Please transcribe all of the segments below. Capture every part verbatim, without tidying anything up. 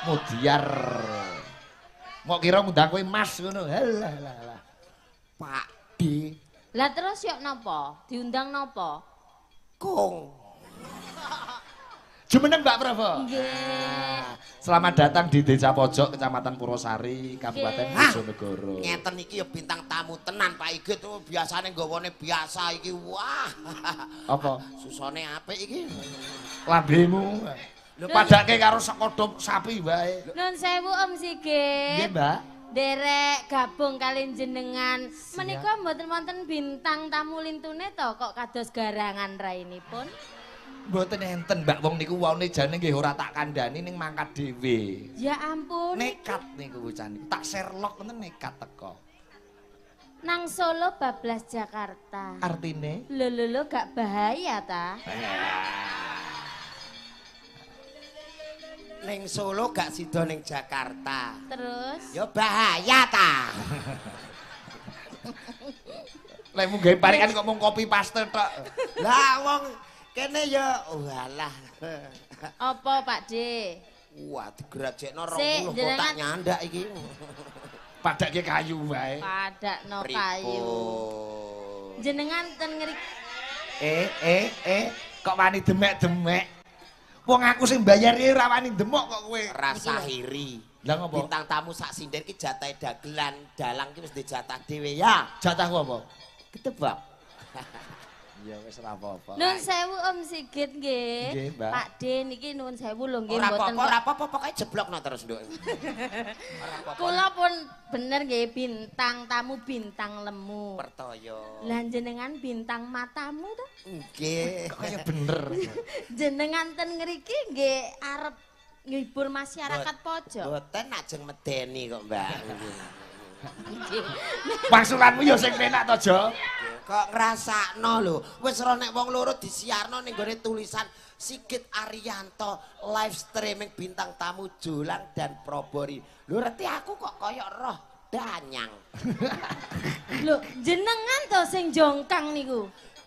Mudiar. Mau kira ngundang kowe Mas ngono. Halah halah halah. Pak D. Lah terus yok napa? Diundang napa? Kong. Jumeneng Mbak Provo. Nggih. Selamat datang di Desa Pojok, Kecamatan Purwosari, Kabupaten Bojonegoro. Ngeten iki ya bintang tamu tenan Pak Igit tuh biasane nggawane biasa iki. Wah. Apa? Susone apik iki. Lambemu. Lho padake karo sekodhop sapi wae. Nun sewu Om Sigit. Nggih, Mbak. Derek gabung kalian jenengan. Menika mboten wonten bintang tamu lintune to kok kados garangan rainipun. Mboten enten Mbak, wong niku waune jane nggih ora tak kandhani ning mangkat dhewe. Ya ampun. Nekat niku bocah niku. Tak Sherlock ngoten nekat teko. Nang Solo bablas Jakarta. Artine? Lho lho lho gak bahaya ta? Ning Solo gak sida ning Jakarta. Terus? Ya bahaya ta. Lek mung gawe parikan kok mung kopi paste tok. Lah wong kene ya walah. Apa Pak D? Wah digerajekno Sik, rong puluh jenengan- kotak nyandak iki. Padake kayu wae. Padakno kayu. Pripun? Jenengan ten ngeri Eh eh eh kok wani demek-demek. Wong aku sing bayar iki ora wani demok kok kowe. Rasa hiri. Lah ngopo? Bintang tamu sak sinden ki jatahe dagelan, dalang ki wis dijatah dhewe ya. Jatahku apa? Ketebak. Ya wis ora apa-apa. Nun sewu Om Sigit nggih. Nggih, Mbak. Pak D niki nuwun sewu lho nggih Ora mboten. apa-apa, ora apa-apa pokoke jeblokno terus, Nduk. Ora apa-apa. Kula pun bener nggih bintang tamu bintang lemu. Pertoyo. Lah jenengan bintang matamu to? Nggih. Kok kaya bener. Jenengan ten ngriki nggih arep ngibur masyarakat pojok. Mboten ajeng medeni kok, Mbak. Maksulanmu ya sing penak to, Jo. Kok ngrasakno lho. Wis ora nek wong loro disiarno ning gone tulisan Sigit Ariyanto live streaming bintang tamu Jolang dan Probori. Lho reti aku kok koyok roh danyang. Lho, jenengan to sing jongkang niku.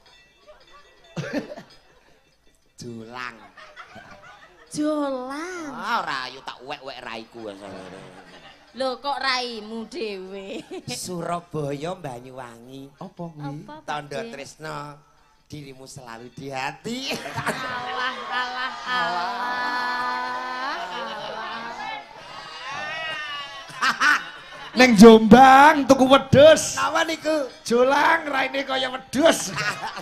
Jolang. Jolang. Ah ora ayu tak wek-wek raiku. Lho kok raimu dhewe. Surabaya Banyuwangi. Apa kuwi? Apa Pak Tondo D? Tresno dirimu selalu di hati. Alah alah alah. Ning Jombang tuku wedhus. Napa niku? Jolang raine kaya wedhus.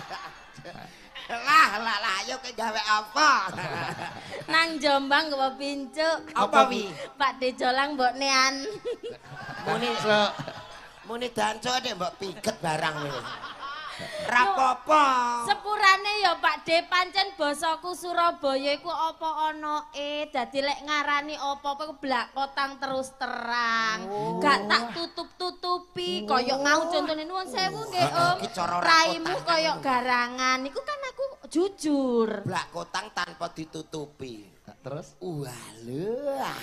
Lah lah lah ayo ke gawe apa? Nang Jombang nggawa pincuk. Apa wi? Pak D Jolang mbok nean. Muni muni danco nek mbok piget barang kowe. Rapopo. Sepurane ya Pak D pancen basaku Surabaya iku apa ana e dadi lek ngarani apa-apa blak kotang terus terang. Gak tak tutup-tutupi kaya mau contone nuwun sewu nggih Om. Iki cara ora Raimu kotang. kaya garangan iku kan aku jujur. Blak kotang tanpa ditutupi. Terus Walah.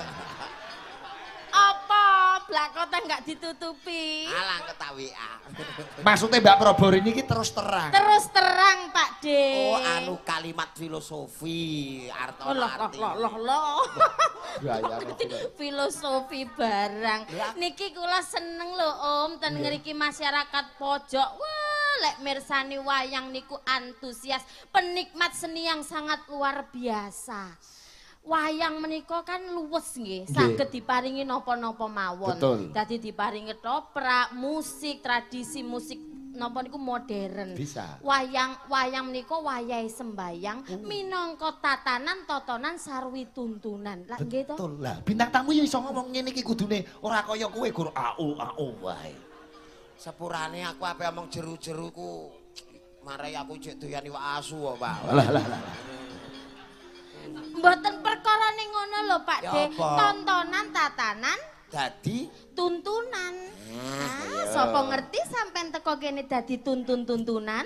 Apa blak kotang gak ditutupi? Alang ketawi A. maksudnya Mbak Probori ini terus terang. Terus terang Pak D. Oh anu kalimat filosofi arto Oh, loh, arti. loh, loh, loh. Gaya Filosofi barang. Lah. Niki kula seneng lho Om ten ngriki masyarakat pojok. Wah, lek mirsani wayang niku antusias, penikmat seni yang sangat luar biasa. Wayang menika kan luwes nggih, saged diparingi napa-napa mawon. Betul. Dadi diparingi toprak, musik, tradisi musik napa niku modern. Bisa. Wayang wayang menika wayahe sembayang minangka tatanan totonan sarwi tuntunan. Lah nggih to? Betul lah. Bintang tamu ya iso ngomong ngene iki kudune ora kaya kowe gur au au wae. Sepurane aku ape omong jeru-jeru ku marai aku cek doyan iwak asu kok, Pak. Lah lah lah. Mboten perkara ning ngono lho Pak Ya D. apa? Tontonan tatanan Dadi tuntunan. Ah, Ah, iya. sapa ngerti sampean teko kene dadi tuntun-tuntunan?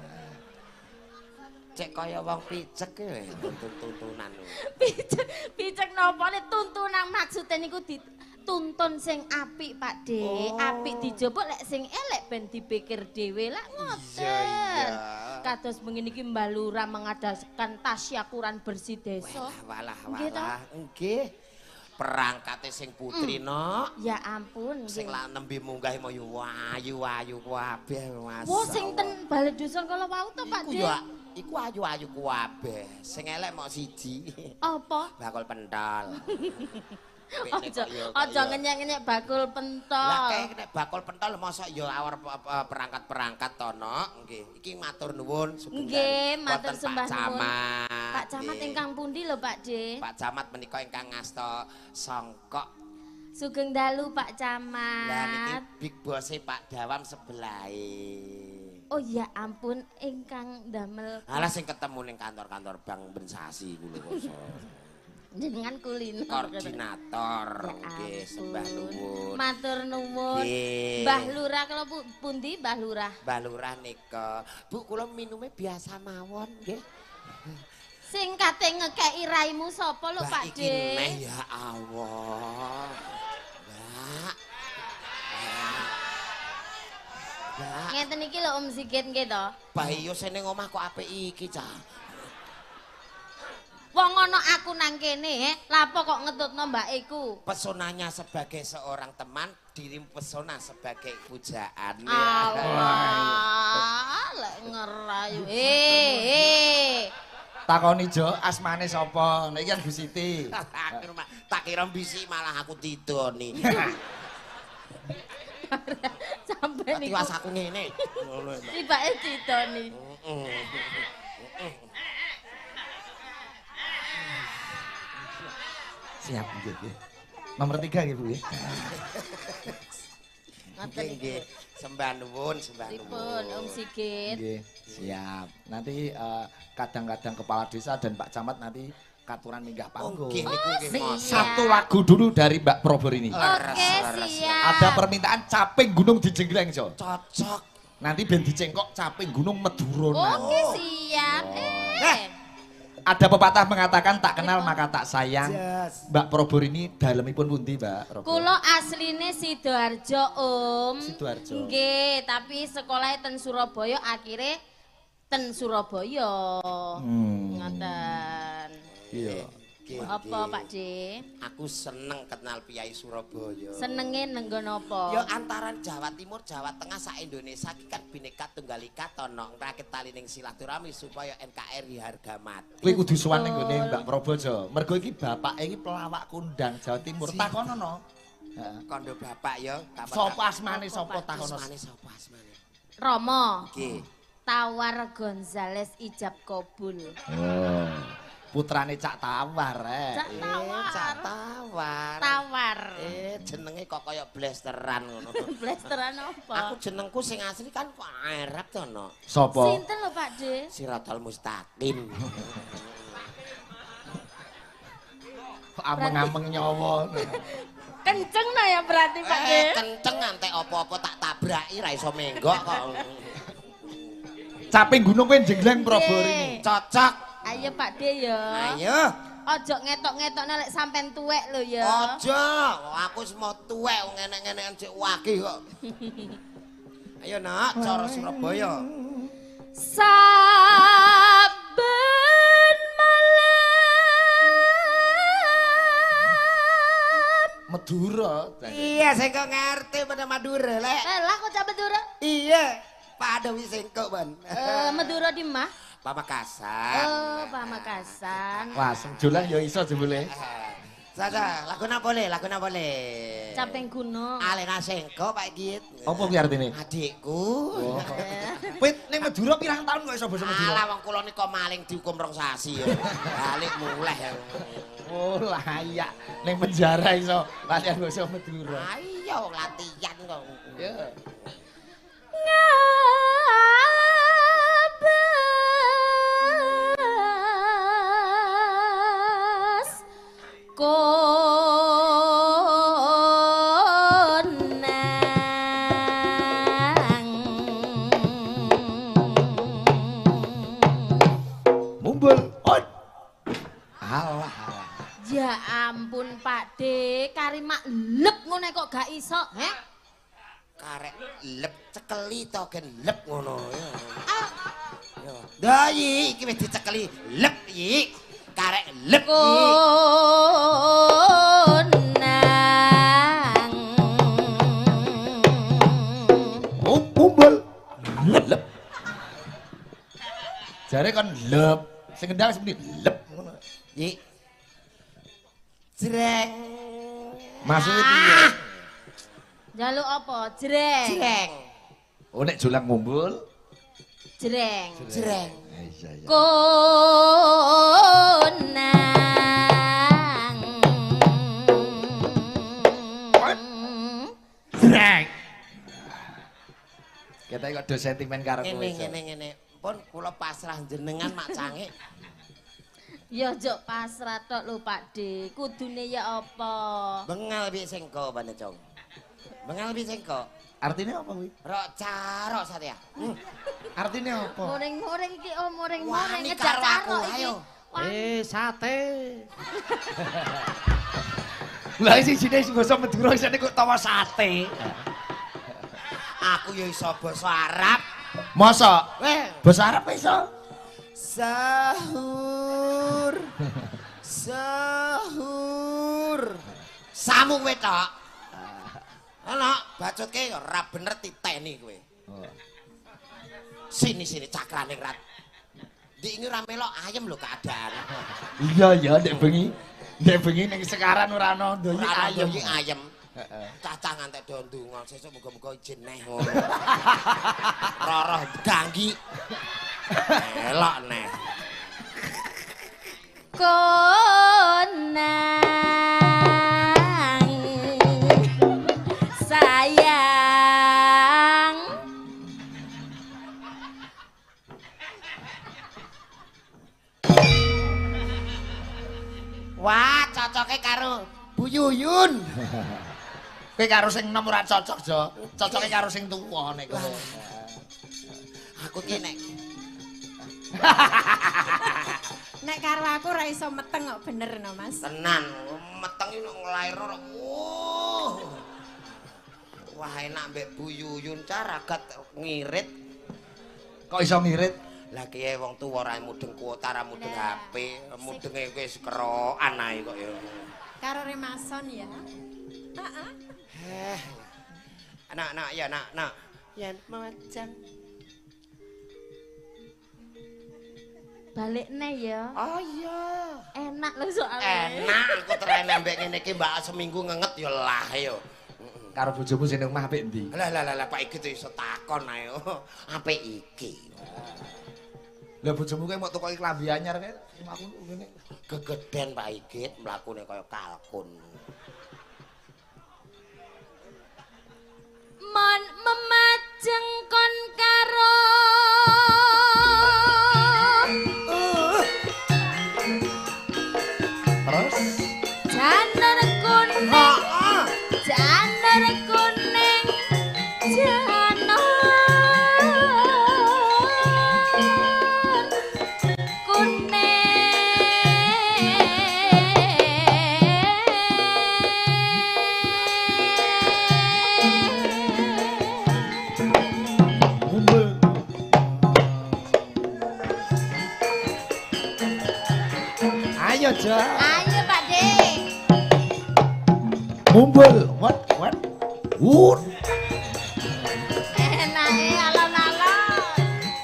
cek kaya wong picek e tuntun-tuntunan. Picek picek napa nek tuntunan maksude niku dituntun sing apik Pak D. Oh. Apik dijupuk lek sing elek ben dipikir dhewe lah ngoten. Iya, iya. Kados mengini iki Mbah Lurah mengadakan tasyakuran bersih desa. Walah Nggih, toh? walah. Nggih. perangkate sing putri no. Ya ampun. Sing lah nembe munggah mau ayu-ayu kabeh Mas. Wo sing ten Balai Dusun kala wau to Pak Iku De. ya iku ayu-ayu kabeh. Sing elek mok siji. Apa? Bakul pentol. Aja aja ngenyek-ngenyek bakul pentol. Lah kayak nek bakul pentol mosok ya awar perangkat-perangkat to no. Nggih. Iki matur nuwun sugeng. Nggih, matur Wonten sembah Pak nuwun. Camat. Pak Camat Nggih. ingkang pundi lho Pak De? Pak Camat menika ingkang ngasta songkok. Sugeng dalu Pak Lah Camat. niki big boss-e Pak Dawam sebelahe. Oh ya ampun ingkang damel Alah sing ketemu ning kantor-kantor Bank Bensasi kuwi lho. jenengan kuliner. Koordinator. Ya Nggih, ampun. sembah nuwun. Matur nuwun. Nggih. Mbah Lurah kalau pu- pundi Mbah Lurah? Mbah Lurah nika. Bu kula minume biasa mawon nggih. Sing kate ngekeki raimu sapa lho Mbak Pak iki De? neh ya Allah. Mbak. Mbak. Ngeten iki lho Om Sigit nggih to. Bayo sene omah kok apik iki, Cah. Wong ana aku nang kene, he, lapo kok ngetutno mbakku? Pesonanya sebagai seorang teman, dirimu pesona sebagai pujaan. Allah, lek ngerayu. Eh, eh. Takoni Jo, asmane sapa? Nek iki kan Bu Siti. Aku mah tak kira bisik malah aku didoni. Sampai niku. Tiwas aku ngene. Ngono. Tibake didoni. Siap nggih nggih. Nomor tiga nggih Bu nggih. Ngoten Nggih, iki. nggih. Sembah nuwun, sembah Pripun nuwun. Om Sigit? Nggih, siap. Nanti eh, kadang-kadang kepala desa dan Pak Camat nanti katuran minggah Oh, panggung. nggih niku nggih. siap. Mas. Satu lagu dulu dari Mbak Probor ini. Oke, siap. Ada permintaan caping gunung dijenggleng, Jo. Cocok. Nanti ben dicengkok caping gunung Meduronan. Oke, siap. Eh. Ada pepatah mengatakan tak kenal maka tak sayang. Yes. Mbak Probor ini dalemipun pundi, Mbak Probor? Kulo asline Sidoarjo, Om. Sidoarjo. Nggih, tapi sekolahnya ten Surabaya akhirnya ten Surabaya. Hmm. Ngoten. Iya. Nggih, Apa nggih. Pak De? Aku seneng kenal Piyai Surabaya. Senenge nenggon apa? Ya antaran Jawa Timur, Jawa Tengah sak Indonesia iki kan Bhinneka Tunggal Ika tono ngrakit tali ning silaturahmi supaya N K R I harga mati. Kowe kudu sowan ning nggone Mbak Probor, Jo. Mergo iki bapake iki pelawak kondang Jawa Timur. Takonono. Heeh. Kondo bapak ya. Sapa asmane sapa takono? Asmane sapa asmane? Romo. Nggih. Tawar Gonzales Ijab Kobul. Oh. Putrane Cak Tawar, eh. Cak Tawar. Eh, Cak Tawar. Tawar. Eh, jenenge kok kaya blasteran ngono. Blasteran apa? Aku jenengku sing asli kan kok Arab to no. Sapa? Sinten lho Pak De? Siratal Mustaqim. Ameng-ameng nyawa. Kenceng no ya berarti Pak De. Eh, kenceng antek apa-apa tak tabraki ra iso menggok kok. Caping gunung kowe jenggleng Probor ini. Cocok. Ayo Pak De ya. Ayo. Ojo ngetok-ngetokne lek sampean tuwek lho ya. Aja, aku wis mau tuwek ngene-ngenean sik wage kok. Ayo nak, cara Surabaya. Saben malam. Madura. Iya, saya kok ngerti pada Madura, Lek. Eh lah kok cabut Madura? Iya, pada wis engko, Ban. Eh Madura di mah? Pamekasan. Oh, Pamekasan. Wah, sejulan ya iso jebule. Sasa, lagu apa boleh, lagu apa boleh. Caping gunung. Alena Sengko, Pak Git. Apa kuwi artine? Adikku. Oh. Kowe ning Madura pirang tahun kok iso basa Madura? Alah wong kula nika maling dihukum rong sasi ya. Balik muleh. Oh, layak ning penjara iso latihan basa Madura. Ayo latihan kok. Ya. Ngabas konang Mumbul. Ot. Alah, alah. ya ampun Pak De, karimak lep ngene kok gak iso, he? Karek lep cekeli to gen lep ngono ya. Ah, Ya. Dah iki wis dicekeli lep iki. Karek lep iki. konang kon lep. Sing kendang sing lep ngono. Yi. Jreng. Maksudnya piye? Jaluk apa? Jreng. Jreng. Oh nek julang ngumpul. Jreng. Jreng. Iya iya. Konang. Jreng. Kita kok do sentimen karo kowe. Ngene ngene ngene. Pun kula pasrah jenengan Mak Cange. Ya jok pasrah tok lho Pakde. Kudune ya apa? Bengal piye sengko Bane Cong. Bengal piye sengko? Artinya apa kuwi? Rok carok Satya. Hmm. Artinya apa? Muring-muring iki oh muring-muring Wani ngejak karo aku, carok iki. ayo. Eh, sate. Lah sing jenenge basa Madura isine kok tawa sate. Aku ya iso basa Arab. Masa? Weh, Basa Arab iso? sahur. Sahur. Samu kowe tok. Ana bacotke ora bener titeni kowe. Sini sini cakrane rat. Dik iki ora melok ayem lho keadaan. Iya ya nek bengi. Nek bengi ning sekaran ora ana ndoyi Ora ayem. ayem ayem. Cacah ngantek do ndonga sesuk muga-muga izin neh ngono. Roroh ganggi. Elok neh. Konang sayang. Wah, cocoke karo Bu Yuyun. Kowe karo sing enom ora cocok, Jo. Cocoke karo sing tuwa nek kowe. Aku ki nek Nek karo aku ora iso meteng kok bener no Mas. tenan meteng iki nek nglairno. Oh. Wah, enak mbek Bu Yuyun caragat ngirit. Kok iso ngirit? Lah kiye wong tuwa ora mudeng kuota, ora mudeng H P, mudenge wis kerokan ae kok ya. Karo Remason ya. Heeh. Eh. Nak, nak, ya, nak, nak. Yen macam. Balik neh ya. Oh iya. Enak lho soalnya. Enak aku terene mbek ngene iki mbak seminggu ngenget ya lah ya. Karo bojomu sing nang omah apik ndi? Lah lah lah Pak iki tuh iso takon ae. Apik iki. Lah bojomu kowe mau tukoki klambi anyar kae aku ngene. Gegeden Pak Igit mlakune kaya kalkun. Mon memajeng kon karo Terus janur kuning. Janur kuning. Janur ngumpul. Ayo, Jo. Ayo Pak De. Ngumpul. What? What? Wut. Enak e alon-alon.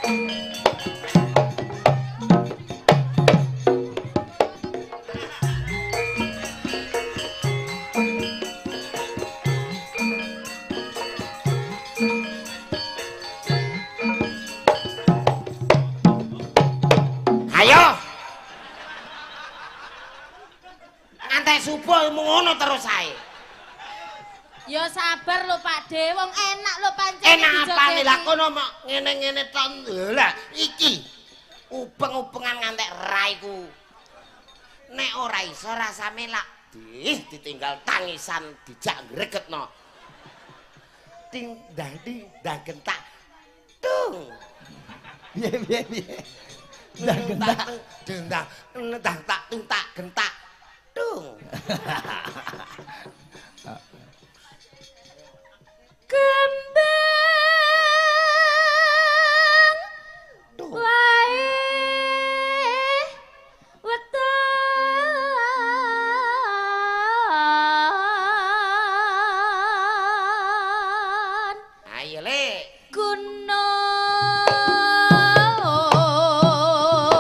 Ayo. Ngantek subuh ngono terus ae. Ya sabar lho Pak De, wong enak lho pancen. Enak apane lah kono mok ngene-ngene to. Lah iki upeng-upengan ngantek raiku. Nek ora iso rasane lak dih ditinggal tangisan dijak gregetno. Ting dang ding dang gentak. Tung. Piye piye piye. Dah gentak. Dendang dang tak tung tak gentak. Tung. Kembang wae weton. Ayo le. Gunung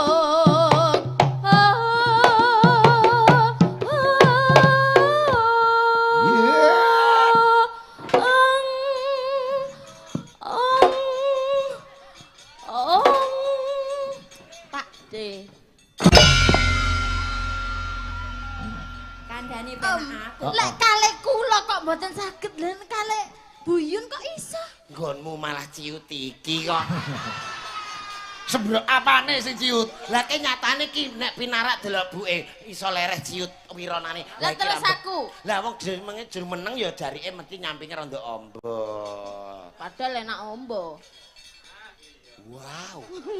kandhani ben Om, aku. lek kalih kula kok mboten saged lha kalih Buyun kok iso? Nggonmu malah ciut iki kok. Sembrok apane sing ciut? Lah ki nyatane ki nek pinarak delok buke iso lereh ciut wironane. Lah terus aku. Lah wong jenenge jur meneng ya jarike mesti nyampinge rada amba. Padahal enak ombo. Wow.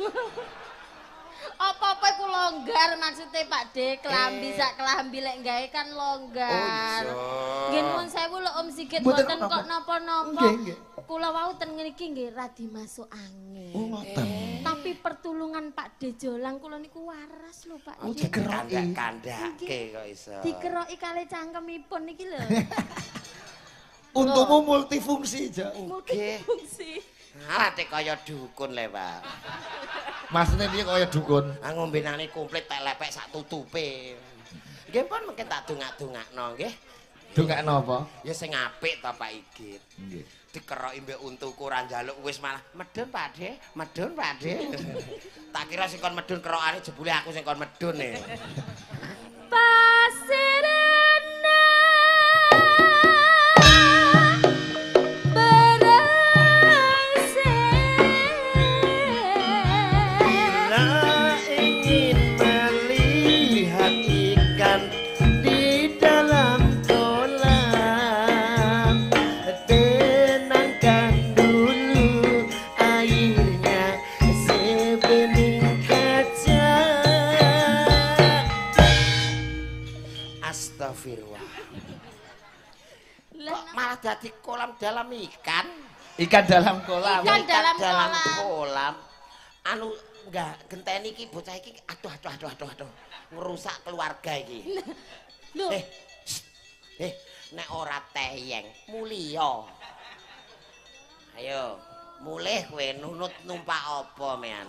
Apa-apa iku longgar maksudnya Pak De, kelambi sak kelambi lek gawe kan longgar. Oh iya. Nggih nuwun sewu lho Om Sigit Mboten mboten kok napa-napa. Nggih, nggih. Kula wau ten ngriki nggih radi masuk angin. Oh ngoten. Tapi pertulungan Pak De Jolang kula niku waras lho Pak Oh, De. Dikandak-kandake kok iso. Dikeroki kalih cangkemipun iki lho. Untukmu multifungsi, Jak. Multifungsi. Alah tek kaya dukun le, Pak. Maksudnya dia kaya dukun. Ah ngombenane komplit tek lepek sak tutupe. Nggih pun mungkin tak dongak-dongakno nggih. Dongakno apa? Ya sing apik ta Pak Igit. Nggih. Dikeroki mbek untuku ora njaluk wis malah medun Pak De, medun Pak De. Tak kira sing kon medun kerokane jebule aku sing kon medun e. Pasirana Bila ingin melihat ikan di dalam kolam, tenangkan dulu airnya sebening kaca. Astagfirullah. Kok malah jadi kolam dalam ikan? Ikan dalam kolam. Ikan dalam dalam kolam. kolam. Anu enggak genteni iki bocah iki aduh aduh aduh aduh aduh ngerusak keluarga iki. Lho, Eh. Shh. Eh, nek ora teyeng mulya. Ayo, mulih kowe nunut numpak apa mean?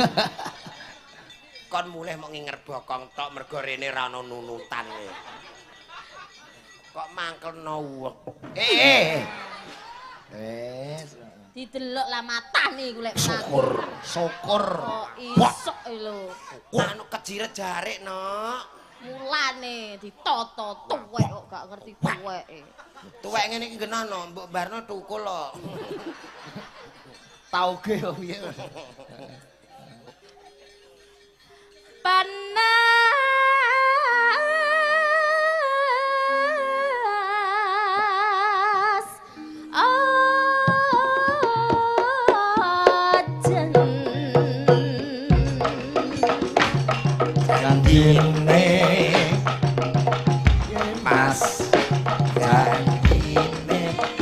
Kon mulih mok nginger bokong tok mergo rene ra ono nunutan kowe. Kok mangkelno uwek. Eh, eh. Eh, didelok lah matane iku lek syukur, syukur. Oh, iso lho. Anu kejiret jarik, Nok. Mulane ditoto tuwek kok gak ngerti tuweke. Tuwek ngene iki genono, mbok barno tukul lho. Tauge kok piye. Panas ojen Gandine Mas gandine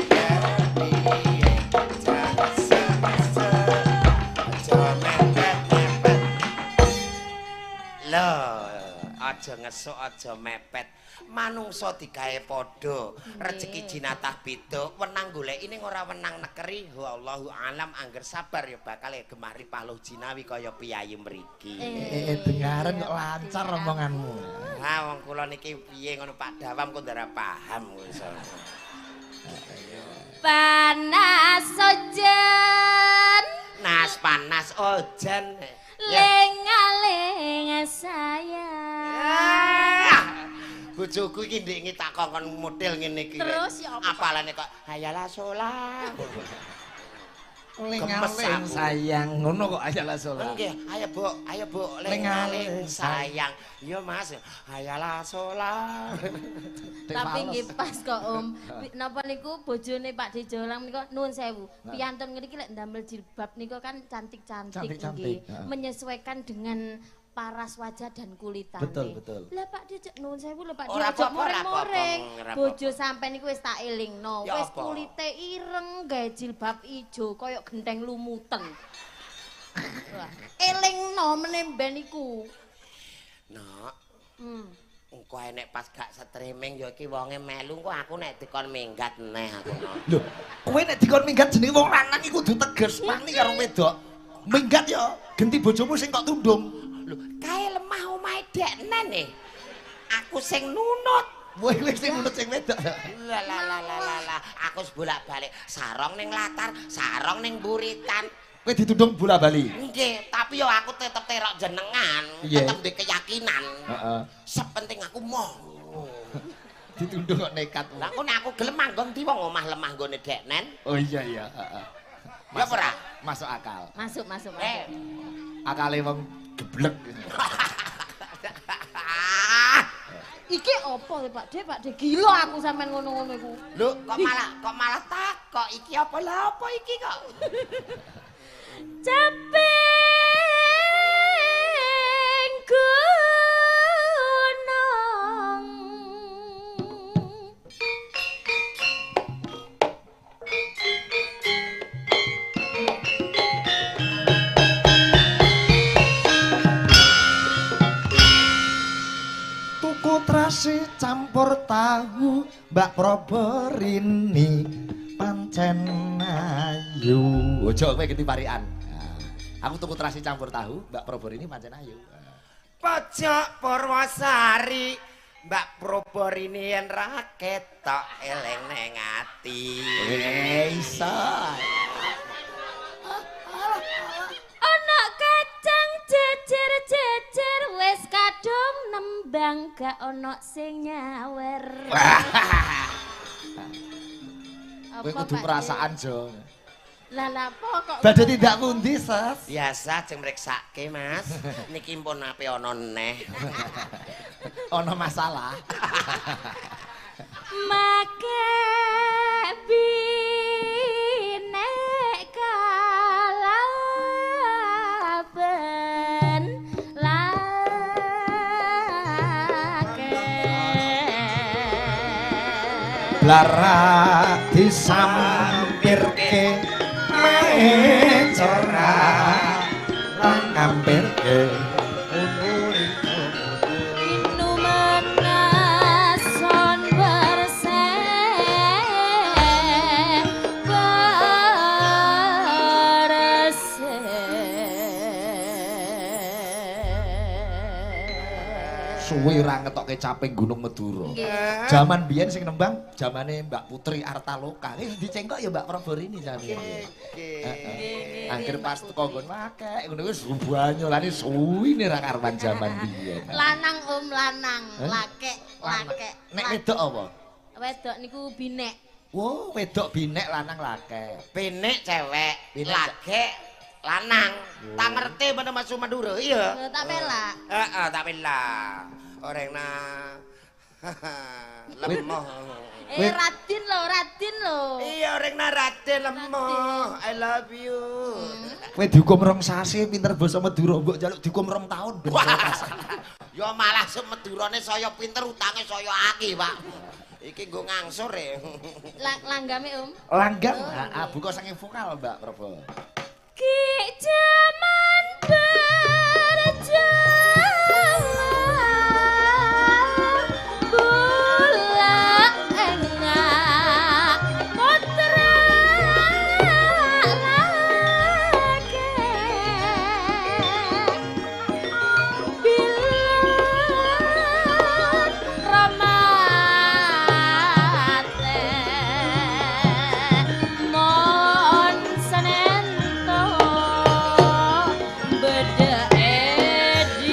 Lho, aja ngesuk aja mepet. Manungsa digawe padha, rezeki jinatah beda, wenang goleki ning ora wenang nekeri. Wallahu alam angger sabar ya bakal ya gemari paluh jinawi kaya piyayi mriki. Eh, dengaran kok lancar omonganmu. Ha wong kula niki piye ngono Pak Dawam kok ndara paham kok iso. panas ojen Nas panas ojan. lenga-lenga sayang. Bojoku iki ndek ngi tak kongkon model ngene iki. Terus ya apa? Apalane kok hayalah sholat. Lengaling sayang ngono kok aja lah sholat. Nggih, ayo Bu, ayo Bu, lengaling sayang. Iya Mas, hayalah sholat. Tapi nggih pas kok Om. Napa niku bojone Pak De Jolang niku nuwun sewu. Piyantun ngriki lek ndamel jilbab niku kan cantik-cantik Cantik-cantik, nggih. heeh. Menyesuaikan dengan paras wajah dan kulitane. Betul, betul. Lah Pak De nuwun sewu lho Pak De Ora ojo apa-apa, ora moreng-moreng. apa-apa, ora Bojo sampean niku wis tak elingno. Ya Wis apa? kulite ireng gawe jilbab ijo kaya genteng lumuten. Wah, elingno meneh ben iku. Nok, Hmm. engko ae nek pas gak streaming ya iki wonge melu kok aku nek dikon minggat neh aku. Nok. Lho, kowe nek dikon minggat jenenge wong lanang iku kudu tegas wani karo wedok. Minggat ya, genti bojomu sing kok tundung. Lho, kae lemah omahe deknen e. Aku sing nunut. Kowe wis sing nunut sing wedok. Lah lah lah lah lah lah. Aku bolak-balik sarong ning latar, sarong ning buritan. Kowe ditundung bola-bali. Nggih, tapi yo aku tetep terok jenengan, Iya. tetep duwe keyakinan. Heeh. Sepenting aku mau. ditunduk kok nekat. Lah kok nek aku gelem manggon ndi wong omah lemah nggone deknen. Oh iya iya, heeh. Ya ora? Masuk akal. Masuk, masuk, masuk. Eh. Akale wong geblek. Iki opo Pak Dek, Pak Dek gila aku sampean ngono-ngono iku. Lho, kok malah kok malah takok iki apa lah apa iki kok? Caping gunung. Tuku terasi campur tahu Mbak Proborini pancen ayu. Ojo kowe genti parikan. Nah, aku tuku terasi campur tahu Mbak Proborini pancen ayu. Pojok Purwosari Mbak Proborini yen ra ketok eleng ning ati. Eh iso. Ana kacang jejer-jejer wis kadung nembang gak ana sing nyawer. Kowe kudu perasaan Jo. Lah lah apa kok Badhe tindak pundi, Sas? Biasa jeng mriksake, Mas. Niki mpun ape ana neh. Ana masalah. make binek kalaben lake Lara disampirke mencera lan ngampirke Inumenason berseh berseh suwi ra ngetokke caping Gunung Medura. Nggih. Jaman biyen sing nembang jamane Mbak Putri Artaloka. Wis dicengkok ya Mbak Proborini jane. Heeh. Angger pas teko nggon wakek ngono wis banyolane suwine ra karuan jaman biyen. Lanang om lanang, Eh? lake, lake. Nek wedok apa? Wedok niku binek. Wo, wedok binek lanang lake. Benek cewek, Benek lage lanang. Tak ngerti mana masuk Madura, iya. Lho, tak pelak. Heeh, tak bela. Orang na lemah. Eh Wait. Radin lho, Radin lho. Iya, orang na rate lemah. I love you. Kowe dihukum rong sasi pinter basa Madura, mbok njaluk dihukum rong taun ben. Yo malah semedurane saya pinter utange saya akeh, Pak. Iki nggo ngangsur e. Lang langgame om. Langgam, heeh, buka saking vokal Mbak Probo. Ki jaman berjalan bulak engak putra lake bilang ramate mon senento beda edi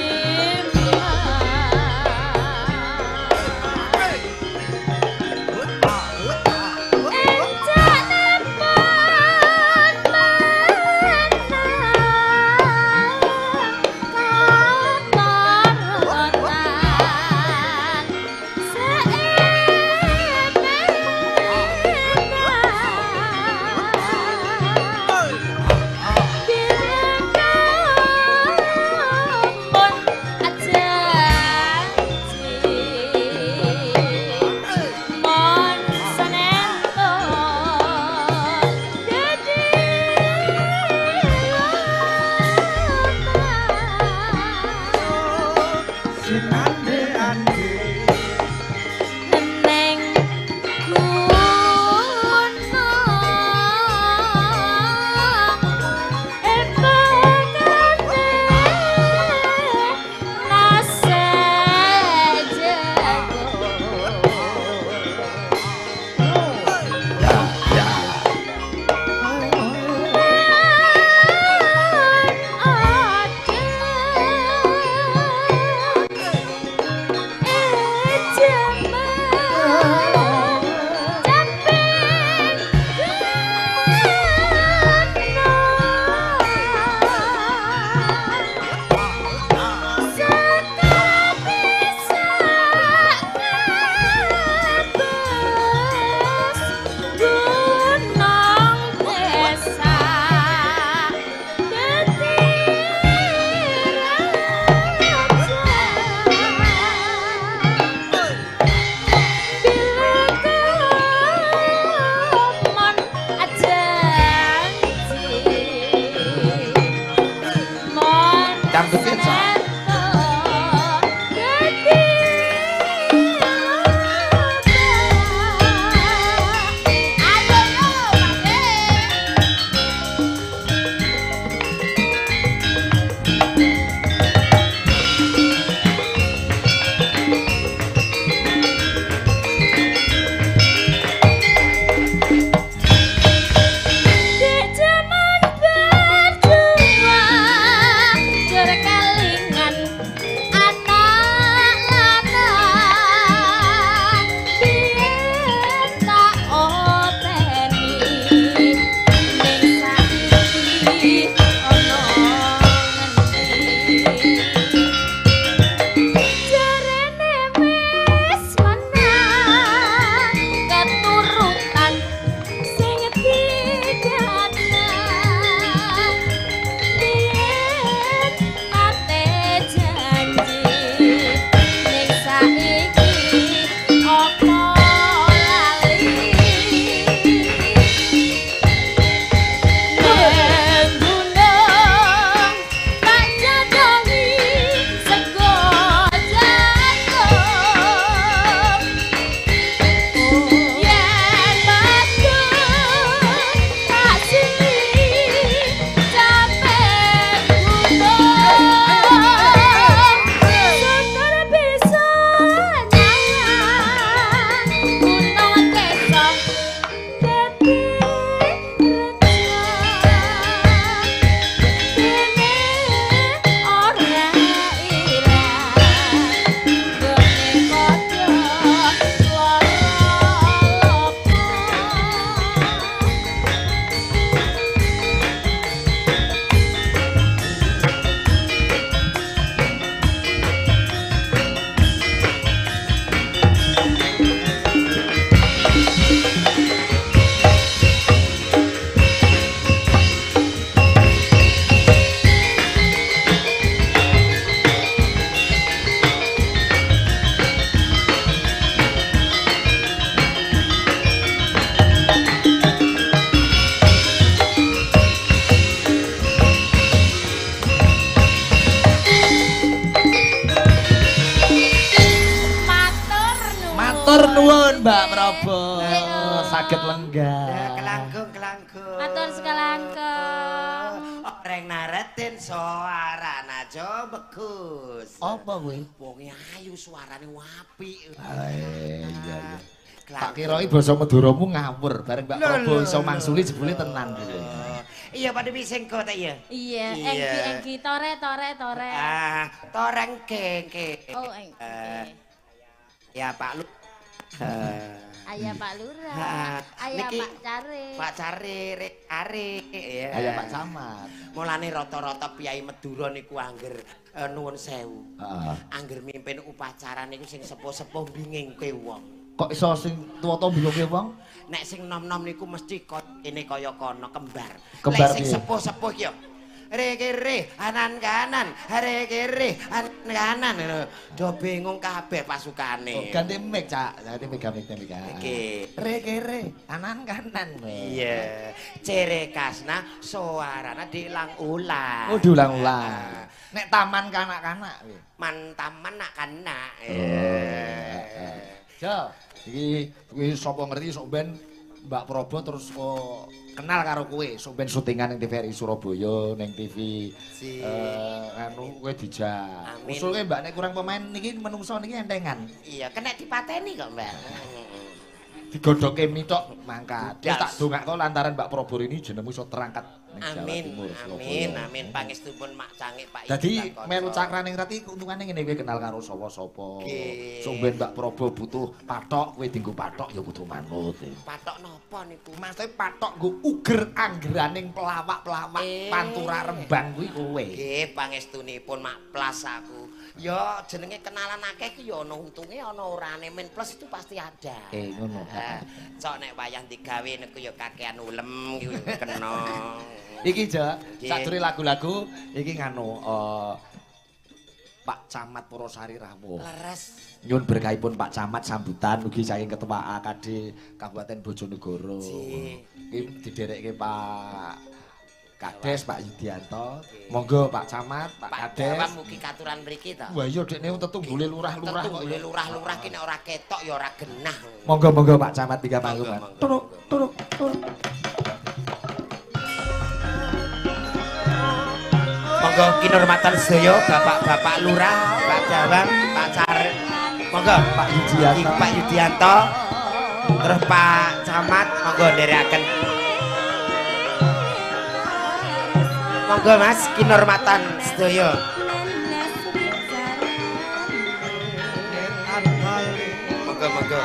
Matur nuwun Mbak Probo. Saged lenggah. Kelangkung kelangkung. Matur sekalangkung. Orang naretin suara najo bagus. Apa kuwi? Wong ayu suarane apik. Iya iya. Tak kiroi basa Maduramu ngawur bareng Mbak Probo iso mangsuli jebule tenan kuwi. Iya pada bising kok ta iya. Iya, engki engki tore tore tore. Ah, toreng kengke. Oh, engki. Ya Pak Lu. Ayah Pak Lurah, Ha, ayah niki Pak Care. Pak Cari, Rek Ari, ya. Ayah Pak Camat. Mulane rata-rata piyai Madura niku angger uh, nuwun sewu. Heeh. Angger mimpin upacara niku sing sepuh-sepuh bingingke wong. Kok iso sing tuwa-tuwa bingunge wong? Nek sing nom-nom niku mesti kene kaya kono kembar. Kembar Lek sing piye? sepuh-sepuh ki yo re kiri anan kanan, re kiri anan kanan ngono. Do bingung kabeh pasukane. Oh, ganti mic, Cak. Ganti mic, mic, mic. Iki. Re kere, kanan kanan. Iya, ciri khasna suarana diulang-ulang. Oh, diulang-ulang. Nek taman kanak-kanak kuwi. Mantaman nak kena. Jo, iki kuwi sapa ngerti sok ben Mbak Probo terus kok kenal karo kowe, sok ben syutingan ning T V R I Surabaya, ning T V Si. eh anu kowe dijak. Amin. Usulke Mbak nek kurang pemain niki menungso niki entengan. Iya, kena dipateni kok, Mbak. Digodoke mitok mangkat. Terus Gas. tak dongakno lantaran Mbak Probo ini jenengmu iso terangkat ning Jawa Amin, Timur. amin, amin. Pangestupun Mak Cangik Pak Dadi Ibu lan melu kanca. cakraning rati untungane ngene kowe kenal karo sapa-sapa. Nggih. Sok ben Mbak Probo butuh patok, kowe dienggo patok ya kudu manut. Patok napa niku? Maksudnya patok nggo uger anggeraning pelawak-pelawak Eh. Pantura Rembang kuwi kowe. Nggih, pangestunipun Mak Plas aku. Ya jenenge kenalan akeh ki ya ana untunge ana orane, men plus itu pasti ada. Eh ngono. Eh, cok nek wayah digawe niku ya kakean ulem ki kena. Iki Jo, Nggih. sadurunge lagu-lagu iki nganu eh, Pak Camat Purwosari Rawo. Leres. Nyun berkahipun Pak Camat sambutan ugi saking Ketua A K D Kabupaten Bojonegoro. Ji. Iki diderekke Pak Kades Pak Yudianto. Monggo Pak Camat, Pak Pak Kades. Dawam mugi katuran mriki to. Wah iya dekne tetunggule lurah-lurah kok. Tetunggule lurah-lurah ki nek ora ketok ya ora genah. Monggo-monggo Pak Camat tiga panggung. Monggo, monggo, Turuk, turuk, turuk. Monggo kinurmatan sedaya Bapak-bapak Lurah, Pak Dawang, Pak Carit. Monggo Pak Yudianto. Iki Pak Yudianto. Terus Pak Camat monggo nderekaken. Monggo Mas kinurmatan sedaya. Monggo monggo.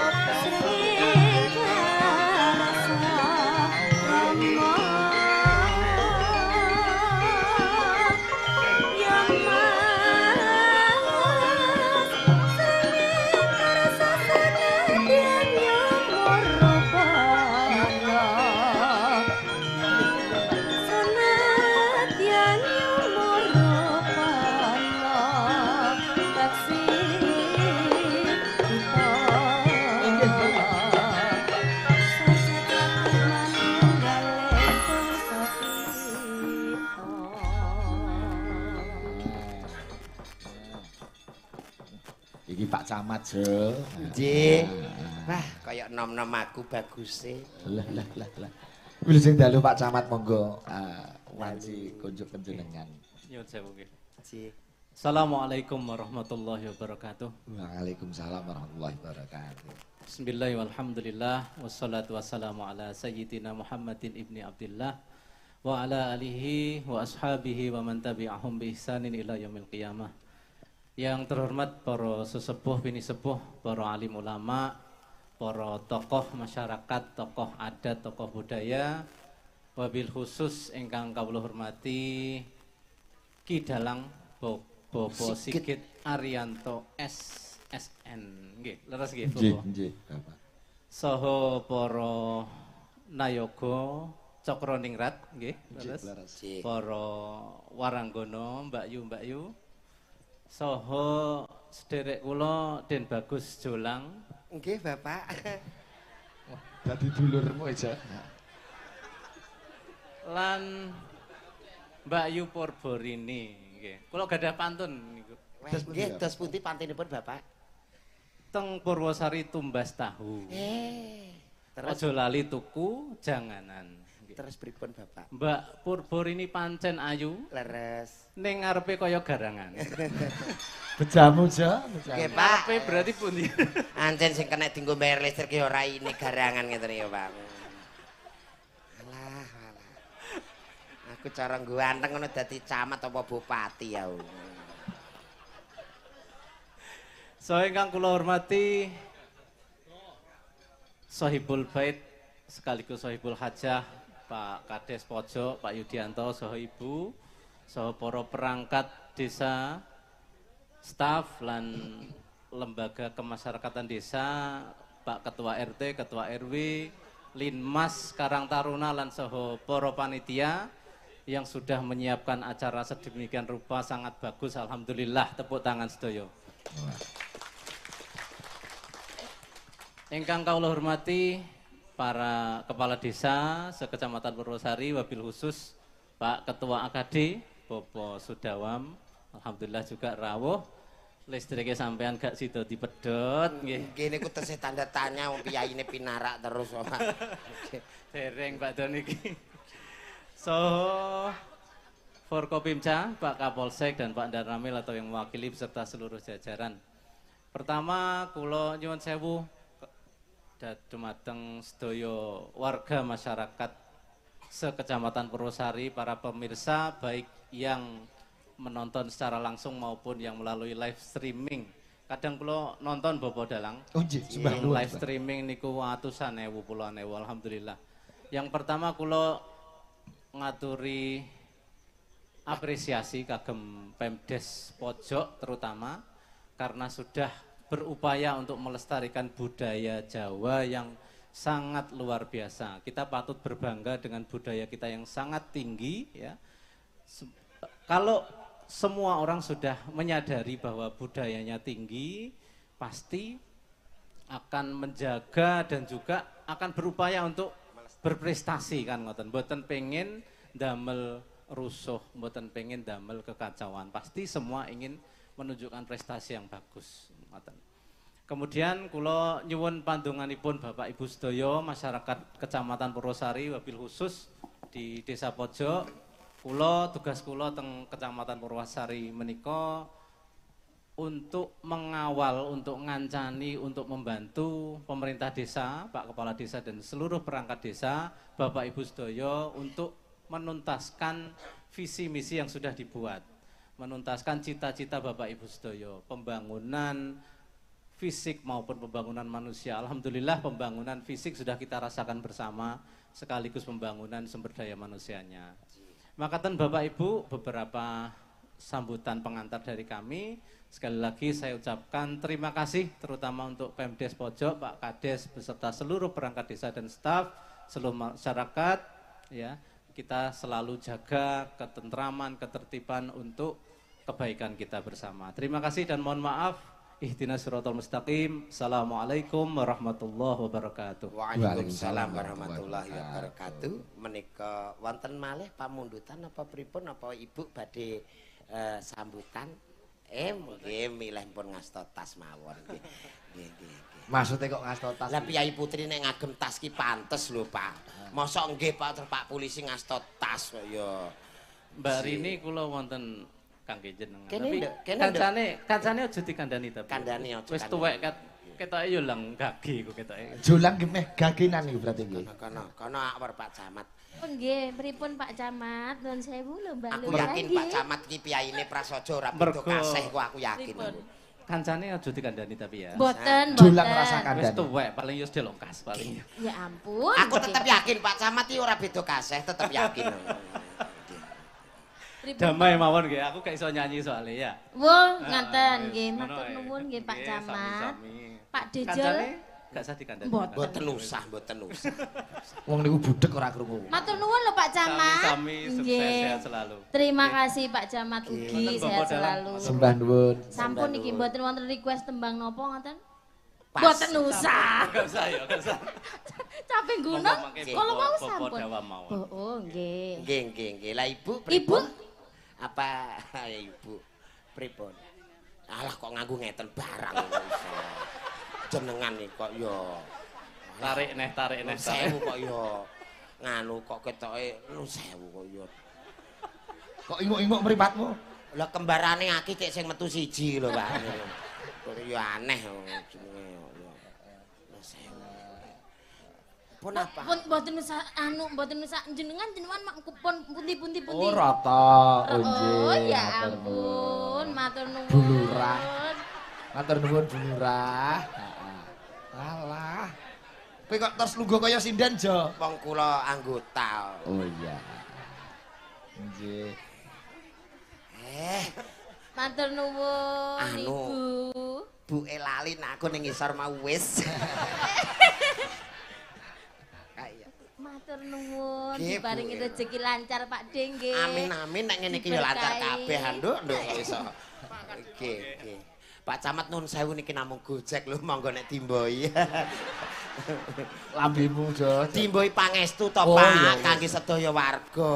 Iki Pak Camat, Jo. Nggih. Wah, kaya nom-nom aku bagus e. Lah lah lah lah. Wis sing dalu Pak Camat monggo ah, wanci kunjuk panjenengan. Nyuwun sewu nggih. Ji. Assalamualaikum warahmatullahi wabarakatuh. Waalaikumsalam warahmatullahi wabarakatuh. Bismillahirrahmanirrahim. Alhamdulillah wassalatu wassalamu ala sayyidina Muhammadin ibni Abdillah wa ala alihi wa ashabihi wa man tabi'ahum bi ihsanin ila yaumil qiyamah. Yang terhormat para sesepuh bini sepuh, para alim ulama, para tokoh masyarakat, tokoh adat, tokoh budaya, wabil khusus ingkang kawula hormati Ki Dalang Bobo Sigit Arianto S S N. Nggih, leres nggih Nggih, Bobo. nggih, Bapak. Saha para nayaga Cakraningrat nggih, leres. Ji. Para waranggono, Mbak Yu, Mbak Yu. Saha sederek kula Den Bagus Jolang. Nggih, Bapak. Dadi dulurmu aja. Lan Mbak Yu Purborini nggih. Kula gadah pantun niku. Wes nggih, dos pundi pantinipun, Bapak? teng Purwosari tumbas tahu. Eh, terus Ojo lali tuku janganan. terus pripun Bapak? Mbak Purbor ini pancen ayu, Leres. ning ngarepe kaya garangan. Bejamu Jo. Nggih, Pak. Ngarepe berarti pundi? Ancen sing kena dienggo bayar listrik ya ora ini garangan ngeten ya, Pak. Alah, alah. Aku cara nggo anteng ngono dadi camat apa bupati ya. So ingkang kula hormati Sohibul Bait sekaligus Sohibul Hajah Pak Kades Pojok, Pak Yudianto, saha Ibu, saha para perangkat desa, staf lan lembaga kemasyarakatan desa, Pak Ketua R T, Ketua R W, Linmas Karang Taruna lan saha para panitia yang sudah menyiapkan acara sedemikian rupa sangat bagus. Alhamdulillah, tepuk tangan sedaya. Ingkang kawula hormati para kepala desa sekecamatan Purwosari, wabil khusus Pak Ketua A K D Bopo Sudawam, alhamdulillah juga rawuh. Listriknya sampean gak sida dipedhot nggih. Nggih niku tesih tanda tanya wong piyaine pinarak terus Pak. Dereng Pak Don iki. So Forkopimca, Pak Kapolsek dan Pak Danramil atau yang mewakili beserta seluruh jajaran. Pertama kula nyuwun sewu dumateng sedaya warga masyarakat sekecamatan Purwosari, para pemirsa baik yang menonton secara langsung maupun yang melalui live streaming. Kadang kula nonton Bobo Dalang. Oh nggih, sembah nuwun. Live streaming niku atusan ewu puluhan ewu, alhamdulillah. Yang pertama kula ngaturi apresiasi kagem Pemdes Pojok terutama karena sudah berupaya untuk melestarikan budaya Jawa yang sangat luar biasa. Kita patut berbangga dengan budaya kita yang sangat tinggi ya. Kalau semua orang sudah menyadari bahwa budayanya tinggi, pasti akan menjaga dan juga akan berupaya untuk berprestasi kan ngoten. Mboten pengen damel rusuh, mboten pengen damel kekacauan. Pasti semua ingin menunjukkan prestasi yang bagus. Kemudian kula nyuwun pandonganipun Bapak Ibu sedaya masyarakat Kecamatan Purwosari wabil khusus di Desa Pojok. Kula tugas kula teng Kecamatan Purwosari menika untuk mengawal, untuk ngancani, untuk membantu pemerintah desa, Pak Kepala Desa dan seluruh perangkat desa, Bapak Ibu sedaya untuk menuntaskan visi misi yang sudah dibuat. Menuntaskan cita-cita Bapak Ibu sedaya, pembangunan fisik maupun pembangunan manusia. Alhamdulillah pembangunan fisik sudah kita rasakan bersama, sekaligus pembangunan sumber daya manusianya. Makaten Bapak Ibu, beberapa sambutan pengantar dari kami. Sekali lagi saya ucapkan terima kasih terutama untuk Pemdes Pojok, Pak Kades beserta seluruh perangkat desa dan staf, seluruh masyarakat ya. Kita selalu jaga ketentraman, ketertiban untuk kebaikan kita bersama. Terima kasih dan mohon maaf. Ihdinas siratal mustaqim. Assalamualaikum warahmatullahi wabarakatuh. Waalaikumsalam warahmatullahi wabarakatuh. Menika wonten malih pamundutan apa pripun apa Ibu badhe uh, sambutan? Eh nggih milih pun ngasta tas mawon nggih. Nggih nggih. Maksudnya kok ngasta tas? Lah piyai putri nek ngagem tas ki pantes lho, Pak. Mosok nggih Pak terus Pak polisi ngasta tas kok ya. Mbak Rini kula wonten kangge jenengan. Kene Tapi nduk, kene kancane kancane aja dikandani tapi. Kandhani aja. Wis tuwek ket ketoke yo lang gage ku ketoke. Julang nggih meh gaginan iki berarti nggih. Kono kono awar Pak Camat. Oh nggih, pripun Pak Camat? Nuwun sewu lho Mbak Aku Lurah, yakin nggih. Pak Camat ki piyaine prasaja ora Mergo. beda kasih kok aku yakin. Pripun? Kancane aja dikandani tapi ya. Boten, Julang boten. rasa Wis kandhani. tuwek paling yo delongkas paling. Ya ampun. Aku tetep yakin Pak Camat iki ora beda kasih, tetep yakin. Pripun? Damai mawon nggih, aku gak iso nyanyi soalnya ya. Wah, Ah, ngaten wis, nggih, ngono matur ae. nuwun nggih Pak Nggih, Camat. sami-sami. Pak Dejol. Kancane gak usah dikandani. Mboten. Mboten usah, mboten usah. Wong niku budhek ora krungu. Matur nuwun lho Pak Camat. Sami-sami sukses Nggih. sehat selalu. Terima kasih Pak Camat ugi Wonten sehat Bapak Dalang. selalu. Sembah nuwun. Sampun iki mboten wonten request tembang napa ngoten? Pas. Mboten usah. Gak usah ya, gak usah. Capek gunung. Monggo mangke Kalau Bobo- mau Bobo sampun. Dawa mawon. Oh, oh nggih. Nggih, nggih, nggih. Lah Ibu Ibu? pripun? Apa Ibu pripun? Alah kok nganggo ngeten barang kok iso. jenengan iki kok ya Tarik neh, tarik neh. sewu kok ya nganu kok ketoke nu sewu kok ya. Kok inguk-inguk mripatmu? Lah kembarane aki cek sing metu siji lho, Pak. Kok ya aneh jenenge. Pun apa? Pun mboten usah anu, mboten usah jenengan jenengan mak pun pundi-pundi pundi. Oh, rata. Oh, Oh, nggih. ya Matur ampun, nuwun. matur nuwun. Bulurah. Matur nuwun Bu Lurah. Heeh. Alah. Kowe kok terus lungguh kaya sinden, Jo? Wong kula anggota. Oh iya. Nggih. Eh, Matur nuwun, Anu. Ibu. Bu Elalin aku ning ngisor mau wis. Kayak Matur nuwun, Nggih, diparingi Bu. rezeki lancar Pak De nggih. amin amin nek ngene iki ya lancar Diberkahi. kabeh nduk nduk kok iso. Oke, oke. Pak Camat nun sewu niki namung Gojek lho, monggo nek timboi. Lambemu, Jo. Timboi pangestu to, Oh, iya, Pak, iya. kangge sedaya warga.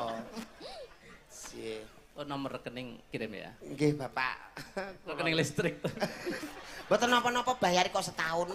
Sih. Oh, nomor rekening kirim ya. Nggih, Bapak. Rekening listrik. Mboten napa-napa bayar kok setahun.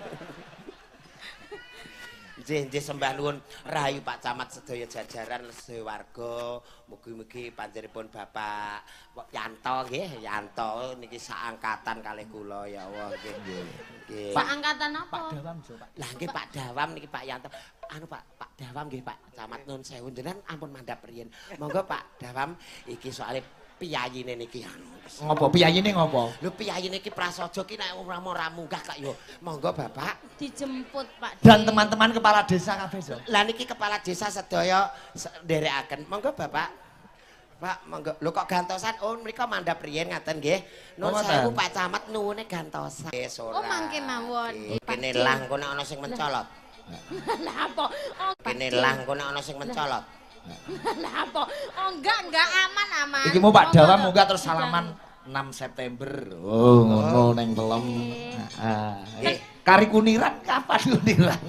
Nggih, nggih sembah nuwun rahayu Pak Camat sedaya jajaran sedaya warga. Mugi-mugi panjenenganipun Bapak Yanto nggih, Yanto niki saangkatan kalih kula ya Allah nggih. Nggih. Pak angkatan apa? Pak Dawam, Jo, Pak. Lah nggih Pak Dawam niki Pak Yanto. Anu Pak, Pak Dawam nggih Pak Camat nun sewu jenengan ampun mandhap riyin. Monggo Pak Dawam iki soalé piyayine niki anu. Ngopo piyayine ngopo? Lho piyayine iki prasaja ki nek ora ora munggah kak yo. Monggo Bapak. Dijemput Pak De. Dan teman-teman kepala desa kabeh, Jo. Lah niki kepala desa sedaya se- nderekaken. Monggo Bapak. Pak, monggo. Lho kok gantosan? Oh, mriko mandhap riyin ngaten nggih. Nun Oh, ngoten. sewu Pak Camat nuwune gantosan. Wis ora. Oh, mangke mawon, Nggih, Pak Kene De. lah engko nek ana sing mencolot. Lah apa? Oh, Pak Kene De. lah engko nek ana sing mencolot. Lah apa? Oh, enggak, enggak aman aman. Iki mau Pak Monggo, Dawam Pak. munggah terus salaman enam September. Oh, ngono neng pelem. Heeh. Nggih. Kari kuniran kapan kuniran?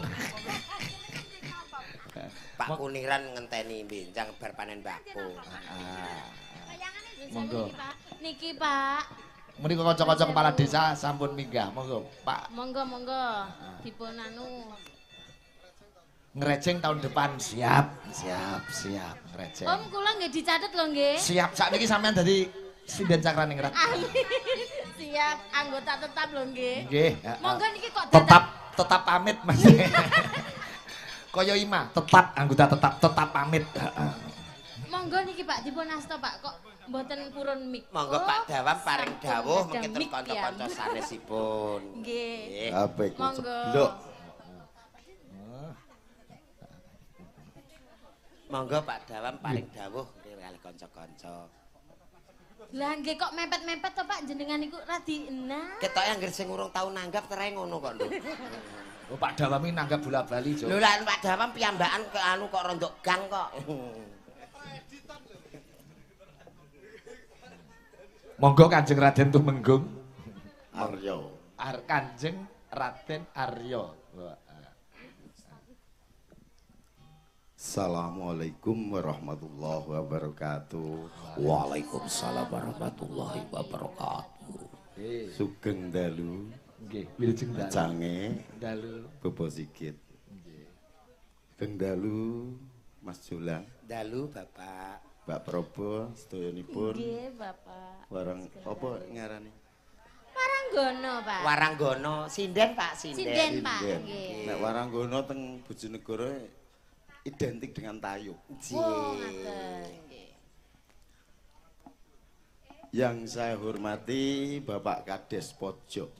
Pak Kuniran ngenteni benjang bar panen bakung. Monggo. Niki, Pak. Niki, Pak. Menika kanca-kanca kepala desa sampun minggah. Monggo, Pak. Monggo, monggo. Dipun anu. Ngereceng tahun depan siap, siap, siap ngereceng. Om kula nggih dicatet lho nggih. Siap, sakniki sampean dadi sinden Cakraningrat. Amin. Siap, anggota tetap lho nggih. Nggih, heeh. Monggo niki kok tetap tetap pamit Mas. Kaya Ima, tetap anggota tetap tetap pamit. Heeh. Monggo niki Pak dipun asta Pak kok mboten purun mik. Monggo Oh, Pak Dawam paring sampun dawuh ada mungkin terus mic kanca-kanca ya. sanesipun. Nggih. Apa iku? Monggo. Lho, Monggo Pak Dawam paring dawuh kali kanca-kanca. Lah nggih kok mepet-mepet to Pak jenengan niku radi enak. Ketoke anggere sing urung tau nanggap tereng ngono kok lho. oh, Pak Dawam iki nanggap bola-bali, Jo. Lho lah Pak Dawam piyambakan ke anu kok rondok gang kok. Monggo Kanjeng Raden Tumenggung. Aryo. Ar Kanjeng Raden Aryo. Assalamualaikum warahmatullahi wabarakatuh. Waalaikumsalam warahmatullahi wabarakatuh. Sugeng dalu, Nggih, wilujeng dalu. cange, Dalu. bobo sikit. Sugeng dalu, Mas Julang, Dalu Bapak. Mbak Probo, sedoyonipun, Nggih Bapak. warang apa ngarani? Paranggono Pak. Waranggono, sinden Pak, Sinden sinden. Pak Sinden. nggih. Nek Waranggono teng Bojonegoro identik dengan tayub. Oh ngaten nggih. Yang saya hormati Bapak Kades Pojok,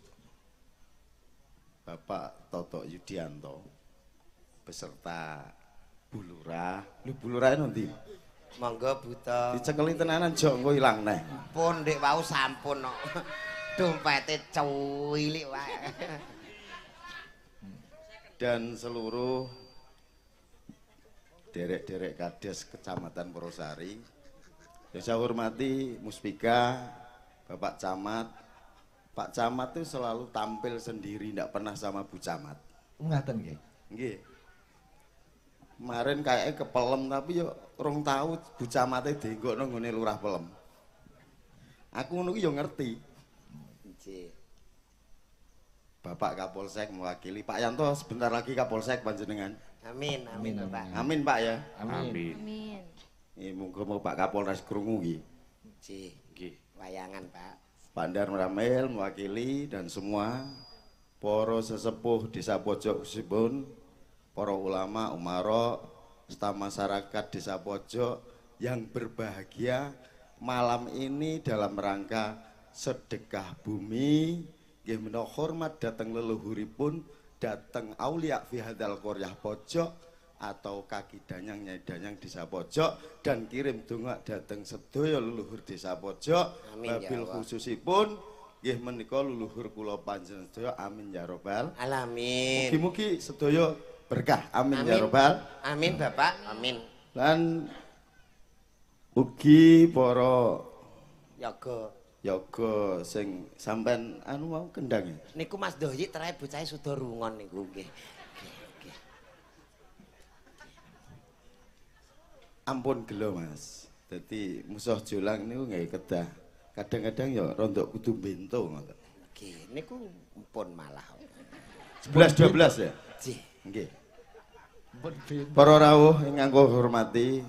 Bapak Toto Yudianto, beserta Bu Lurah. Lu Bu Lurah nanti Monggo buta. dicekeli tenanan jok engko ilang neh. Pun ndek wau sampun kok. Dompete cuwilik wae. Dan seluruh derek-derek Kades Kecamatan Purwosari. Yang saya hormati Muspika, Bapak Camat. Pak Camat itu selalu tampil sendiri, tidak pernah sama Bu Camat. Ngaten nggih. Nggih. Kemarin kayaknya kepelem tapi yo rong tahu Bu Camate dienggokno nggone Lurah Pelem. Aku ngono ki yo ngerti. Nggih. Bapak Kapolsek mewakili Pak Yanto sebentar lagi Kapolsek panjenengan. Amin, amin, Bapak. Amin Pak ya. Amin. Amin. Ini muga mau Pak Kapolres krungu nggih. Ji, Nggih. wayangan, Pak. Pak Dar Ramil mewakili dan semua para sesepuh Desa Pojok khususipun, para ulama, umara, staf masyarakat Desa Pojok yang berbahagia malam ini dalam rangka sedekah bumi. Nggih menawa hormat datang leluhuripun, datang aulia fi hadzal qaryah Pojok atau kaki danyang nyai danyang Desa Pojok dan kirim donga datang sedaya leluhur Desa Pojok. Amin, ya wabil Allah. khususipun nggih menika leluhur kula panjenengan sedaya amin ya robbal Alamin. mugi-mugi sedaya berkah amin, ya Amin. robbal. Amin, Bapak. Amin. Lan ugi para Yoga. yoga sing sampean anu mau kendang ya? Niku Mas Dohyi terakhir bocahe sudah rungon niku nggih. Nggih, nggih. Ampun gelo Mas. Dadi musuh jolang niku nggih kedah. Kadang-kadang ya rondok kudu bento ngoten. Nggih, niku pun malah. sebelas dua belas ya? Ji. Nggih. Para rawuh ingkang kula hormati,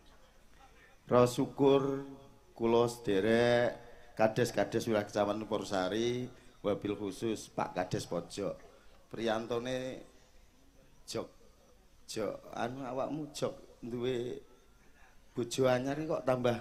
ra syukur kula sederek kades-kades wilayah Kecamatan Purwosari, wabil khusus Pak Kades Pojok. Priyantone jog jog anu awakmu jog duwe bojo anyar iki kok tambah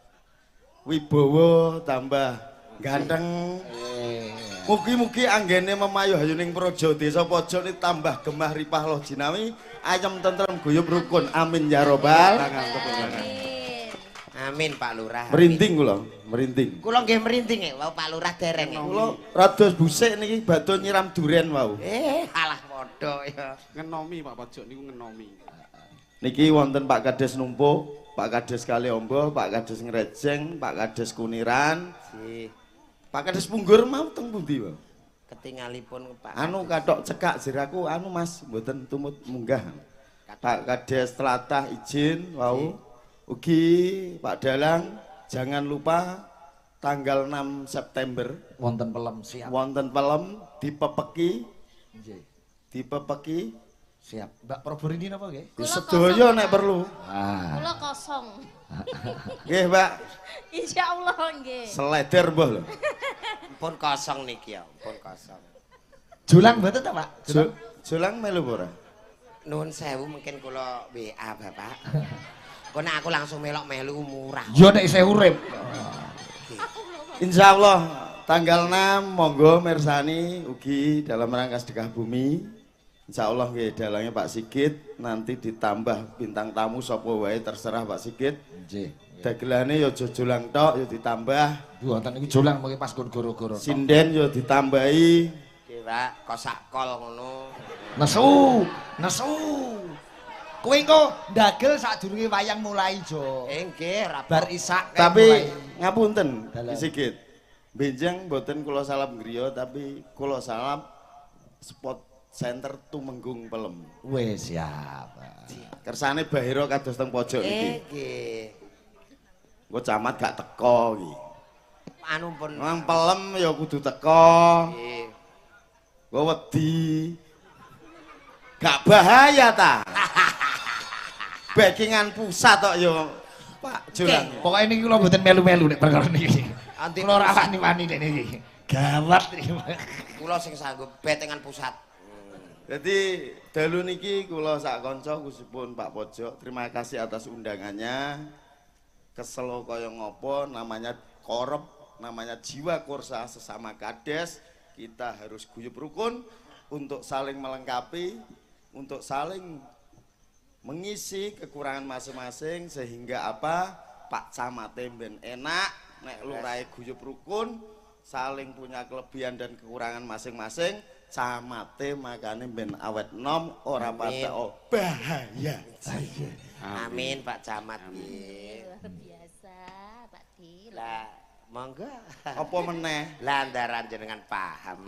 wibawa, tambah ganteng. Mugi-mugi anggene memayu hayuning praja Desa Pojok ini tambah gemah ripah loh jinawi, ayam tentrem guyub rukun. Amin ya robbal. Amin. Amin Pak Lurah. Merinding kula, merinding. Kula nggih merinding ya, wau Pak Lurah dereng. ya. Kula rados busik niki badhe nyiram duren wau. Eh, alah padha ya. Ngenomi Pak Pojok niku ngenomi. Niki wonten Pak Kades Numpuk, Pak Kades Kaliombo, Pak Kades Ngrejeng, Pak Kades Kuniran, Ji, Pak Kades Punggur mau teng pundi, Bang? ketinggalipun Pak. Anu katok cekak jeraku anu Mas, mboten tumut munggah. Pak Kades Tlatah izin wau. Ugi Pak Dalang jangan lupa tanggal enam September Wonten pelem siap. wonten pelem dipepeki, Nggih. dipepeki Siap. Mbak Proborini napa nggih? Kula sedaya kosong, nek Pak. perlu. Ah. Kula kosong. Nggih, Mbak. Insya Allah nggih. Seleder mbah lho. Pun kosong niki ya, pun kosong. Julang mboten ta, Pak? Jo- Jolang melu ora? Nuwun sewu mungkin kula W A Bapak. Kok nek aku langsung melok melu murah. Yo nek isih urip. Insyaallah tanggal enam monggo mirsani ugi dalam rangka sedekah bumi. Insyaallah nggih dalangnya Pak Sigit nanti ditambah bintang tamu sapa wae terserah Pak Sigit. Nggih. Dagelane ya aja jolang tok ya ditambah. Wonten iki julang mungkin pas gon goro-goro. Sinden ya ditambahi. Nggih, Pak, kosak kol ngono. Nesu, nesu. Kowe engko ndagel sadurunge wayang mulai, Jo. Eh nggih, ra Bar isak kae Tapi mulai. ngapunten Dalam. Pak Sigit. Benjang mboten kula salam griya tapi kula salam spot center Tumenggung Pelem. Wis siap. Kersane Bahira kados teng pojok Eh niki. nggih. Engko camat gak teko iki. Anu pun Nang Pelem ya kudu teko. nggih. Gua wedi. Gak bahaya ta? Backingan pusat tok yo. Pak Julang. Pokoke niki kula mboten melu-melu nek perkara niki. Anti Kula ora pusat. wani wani nek niki. Gawat iki. Kula sing sanggup betengan pusat. Jadi dalu niki kula sak kanca khususipun Pak Pojok, terima kasih atas undangannya. Kesel kaya ngopo namanya korup, namanya jiwa kursa sesama kades. Kita harus guyub rukun untuk saling melengkapi, untuk saling mengisi kekurangan masing-masing sehingga apa? Pak Camate ben enak, nek lurahe guyub rukun, saling punya kelebihan dan kekurangan masing-masing. Camate makane ben awet nom ora Amin. pada bahaya. Amin Pak Camat nggih. Luar biasa, Pak Di. Lah, monggo. Apa meneh? Lantaran jenengan paham.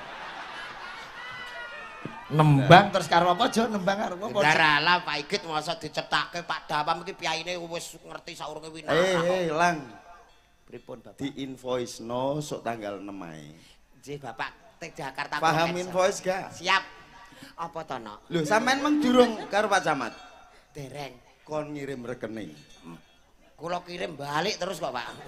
Nembang terus karo apa, Jo? Nembang karo apa? Darala Pak Igit masa dicetake Pak Dawam iki piyaine wis ngerti saurunge winara. Eh, eh, lang. Pripun Bapak? Di invoice no sok tanggal enam ae. Nggih Bapak, T ngerti Jakarta. Paham Connection. invoice gak? Siap. Apa to, Nok? Lho, sampean meng durung karo Pak Camat. Dereng. Kon ngirim rekening. Kula kirim balik terus kok, Pak.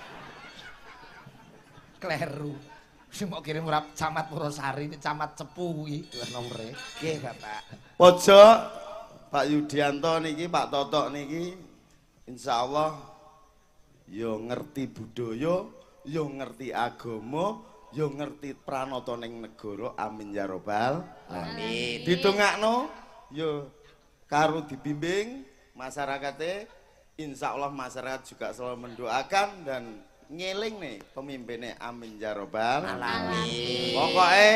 Kleru. Sing mau kirim ora Camat Purwosari, ini Camat Cepu kuwi nomere. Nggih, Bapak. Pojok Pak Yudianto niki, Pak Totok niki insyaallah yo ngerti budaya, yo ngerti agama, yo ngerti pranata ning negara. Amin ya robbal Amin. Ditungakno yo karo dibimbing masyarakatnya, insyaallah masyarakat juga selalu mendoakan dan ngeling nih pemimpinnya. Amin ya robbal Alamin. Pokoknya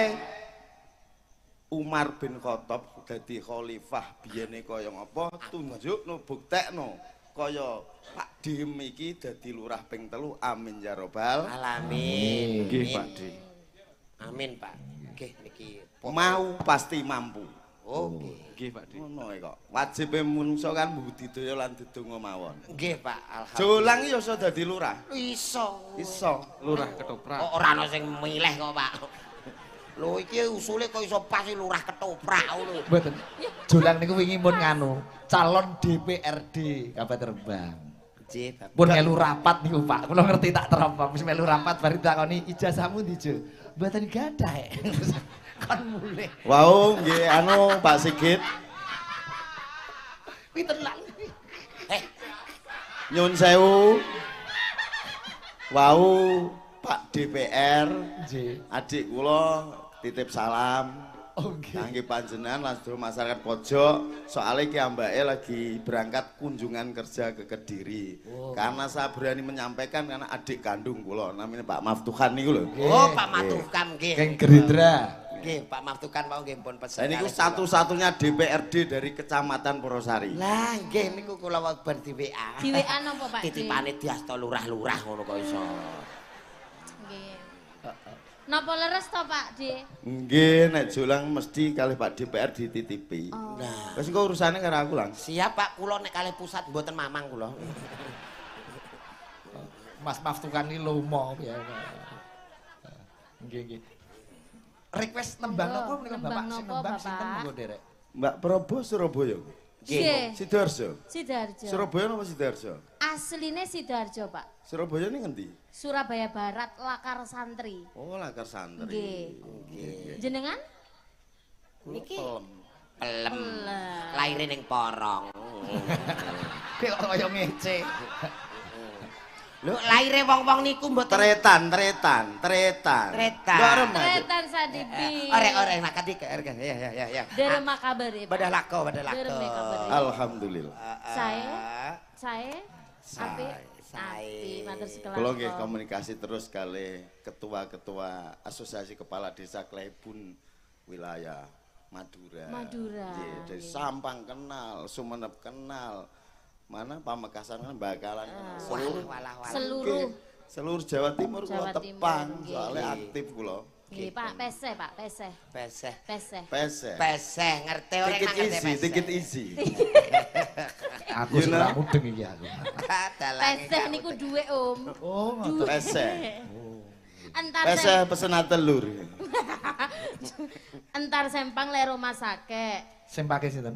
Umar bin Khattab dadi khalifah biyene kaya ngapa, tunjukno buktekno kaya Pak Dim iki dadi lurah ping telu. Amin ya robbal Alamin. Nggih Pak D. Amin, Pak. Nggih niki Mau pasti mampu. Oh, nggih. Nggih, Pak D. Ngono e kok. Wajibe manungsa kan budidaya lan dedonga mawon. Nggih, Pak. Alhamdulillah. Jolang ya iso dadi lurah. Iso. Iso. Lurah ketoprak. Kok ora ana sing milih kok, Pak. Lho iki usule kok iso pas lurah ketoprak lho. Mboten. Jolang niku wingi mun nganu, calon D P R D kapal terbang. Nggih, Bapak. Pun melu rapat niku Pak. Kula ngerti tak teropong wis melu rapat bari takoni ijazahmu ndi, Jo? Mboten gadah. Kon mulih. Wau nggih anu Pak Sigit. Kuwi tenang. Eh, Nyun sewu. Wau Pak D P R, Nggih. adik kula titip salam. Oh nggih. Kangge panjenengan lan seluruh masyarakat Pojok, soalnya ki ambake lagi berangkat kunjungan kerja ke Kediri. Oh. Karena saya berani menyampaikan karena adik kandung kula namanya Pak Maftuhan niku lho. oh Pak Matukan nggih. Geng Gerindra. Nggih, Pak Matukan mau nggih pun pesen. Lah niku kalih kula. satu-satunya D P R D dari Kecamatan Purwosari. Lah nggih niku kula wau bar di W A. Di W A napa, Pak? Titipane diasta lurah-lurah ngono kok iso. Nggih. Napa leres to, Pak D? Nggih, nek Jolang mesti kalih Pak D P R dititipi. Oh. Nah, Wis engko urusane karo aku lang. siap Pak, kula nek kalih pusat mboten mamang kula. Mas Maftukan iki lomo ya. Nggih, nggih. Request nembang Monggo, napa menika nembang Bapak? Sing napa, nembang sinten Bapak? monggo derek. Mbak Probo Surabaya. Nggih. Sidoarjo. Sidoarjo. Surabaya napa Sidoarjo? Asline Sidoarjo, Pak. Surabaya ini ngendi? Surabaya Barat, Lakar Santri. Oh, Lakar Santri. Nggih. Jenengan? Niki Pelem. pelem. Pelem. Laire ning Porong. Kok kaya ngece. Lho, laire wong-wong niku mboten Tretan, tretan, tretan. Tretan. Mbak Rem aja. Tretan Sadibi. Ore-ore nak ketika ya ya ya ya. Derema kabare, Pak. Pada lako, pada lako. Derema kabare. Alhamdulillah. Saya, saya, Saya, api, saya. api, matur sekalian. Kalau nggih komunikasi terus kali ketua-ketua Asosiasi Kepala Desa Klebun wilayah Madura. Madura, Nggih, dari nggih. Sampang kenal, Sumenep kenal. Mana Pamekasan kan bakalan kenal. Walah, Seluruh walah, walah. Seluruh, Nggih, seluruh Jawa Timur Jawa kula tepang Timur, nggih. soalnya aktif kula. nggih Pak, peseh Pak, peseh, Peseh. peseh. Pese. Peseh ngerti ora Dikit nak ngerti easy, peseh. dikit easy. Aku You sing know? ora mudeng iki aku. Dalange Peseh gak niku mudeng. duwe Om. Oh, ngoten. Duwe. Peseh. Entar Pese sem- pesen telur. entar sempang le rumah sakit. Sempake sinten?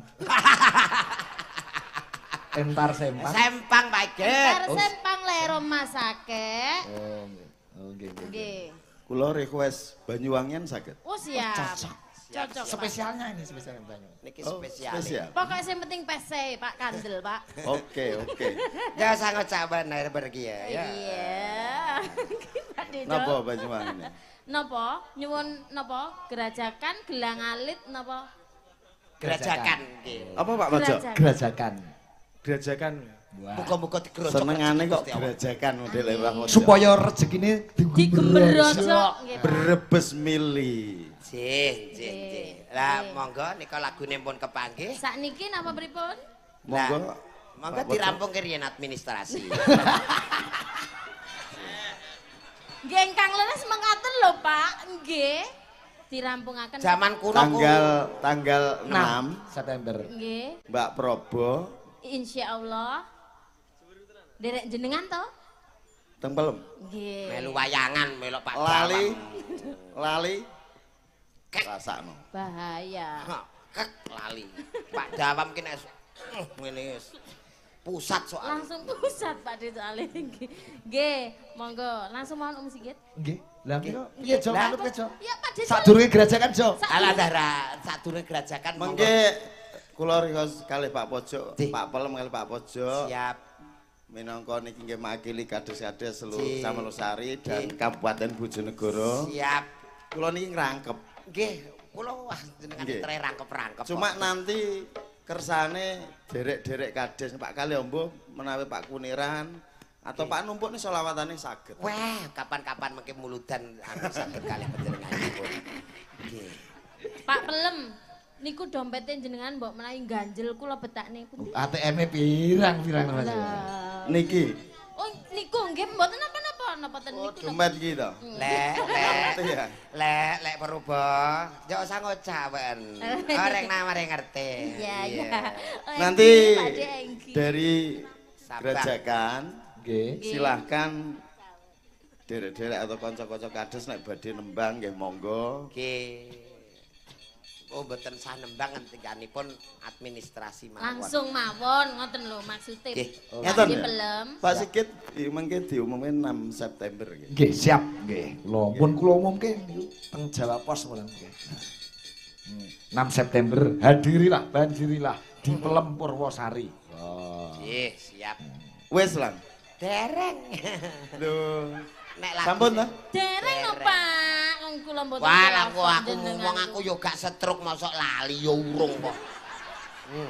Entar sempang. Sempang Pak Entar Get. sempang le rumah sakit. Oh, nggih. Oh, nggih, nggih. Nggih. Kula request Banyuwangian saged. Oh siap. Cocok. Cocok. Pak. Spesialnya ini spesial banyak. Niki Oh, spesial. spesial. Pokoknya yang penting peseh Pak, kandel Pak. Oke, oke. Jangan sangat sabar air pergi ya. ya. Iya. Pak Dedo. Napa Banyuwangi? Napa? Nyuwun napa? Gerajakan, gelang alit napa? Gerajakan nggih. Apa Pak Mojo? Gerajakan. Gerajakan. Gerajakan. Wah. Muga-muga digerojok. Senengane kok Gusti Allah. gerajakan modele Pak Mojo. Supaya rezekine Digemberojok nggih Pak. Brebes mili. Jih, jih, jih. Lah monggo nika lagune pun kepanggih. Sakniki napa pripun? Monggo. Lah, monggo Pak Mojo. dirampung ke riyen administrasi. Nggih ingkang leres mengkaten lho Pak. Nggih. Dirampungaken. Zaman kuno ku Tanggal tanggal enam enam September. Nggih. Mbak Probo Insyaallah. Derek jenengan to? teng pelem. Nggih. melu wayangan melok Pak Lali. Dawang. Lali rasakno. Bahaya. Ha, kek lali. Pak Dawam ki nek ngene wis pusat soal. Langsung pusat Pak De soalnya. Nggih, monggo langsung mohon Om Sigit. Nggih. Lah kira piye Jo manut ke Jo? Ya Pak De. Sadurunge gerajakan Jo. Alah dara sadurunge gerajakan monggo. Mengke kula rios kalih Pak Pojok, Di. Pak Pelem kalih Pak Pojok. Siap. Minangka niki nggih makili kades-kades seluruh Di. Kecamatan Losari dan Di. Kabupaten Bojonegoro. Siap. Kula niki ngrangkep. Nggih, kula wah jenengan Nggih. tre rangkep-rangkep. Cuma kok. nanti kersane derek-derek kades Pak Kaliombo menawi Pak Kuniran atau Nggih. Pak Numpuk nih selawatane saged. Wah, kapan-kapan mengke muludan anu saged kalih panjenenganipun. Nggih. Pak Pelem, niku dompetnya jenengan mbok menawi ganjel kula betakne pundi? A T M-e pirang-pirang Mas. Lah. Niki. Oh, niku nggih mboten napa-napa, napa ten Oh, niku. dompet iki to. Lek, lek, Ngerti ya? lek, lek berubah. Yo usah ngocawen. Orang namare ngerti. Iya, iya. Oh, Nanti Enggi, Pak De, Enggi. dari Sabar. Gerajakan Nggih. silahkan derek-derek atau kanca-kanca kades nek badhe nembang nggih monggo. Nggih. Oh, mboten sah nembang ngendikanipun administrasi mawon. Langsung mawon ngoten lho maksudnya. Nggih. Oh, Pak ngoten De ya? Pelem. Pak Sigit i- mengke diumumin enam September nggih. Nggih, siap nggih. Lho, pun kula umumke niku teng Jawa Pos mboten nggih. Hmm, enam September hadirilah, banjirilah di Pelem Purwosari. Oh. Nggih, siap. Wis lang. Dereng. Lho, Nek lagi sampun ta? Dereng no Dereng. Pak, wong kula mboten. Wah, kira aku kok aku jenengan ngomong aku yo gak stroke mosok lali yo urung kok. Hmm.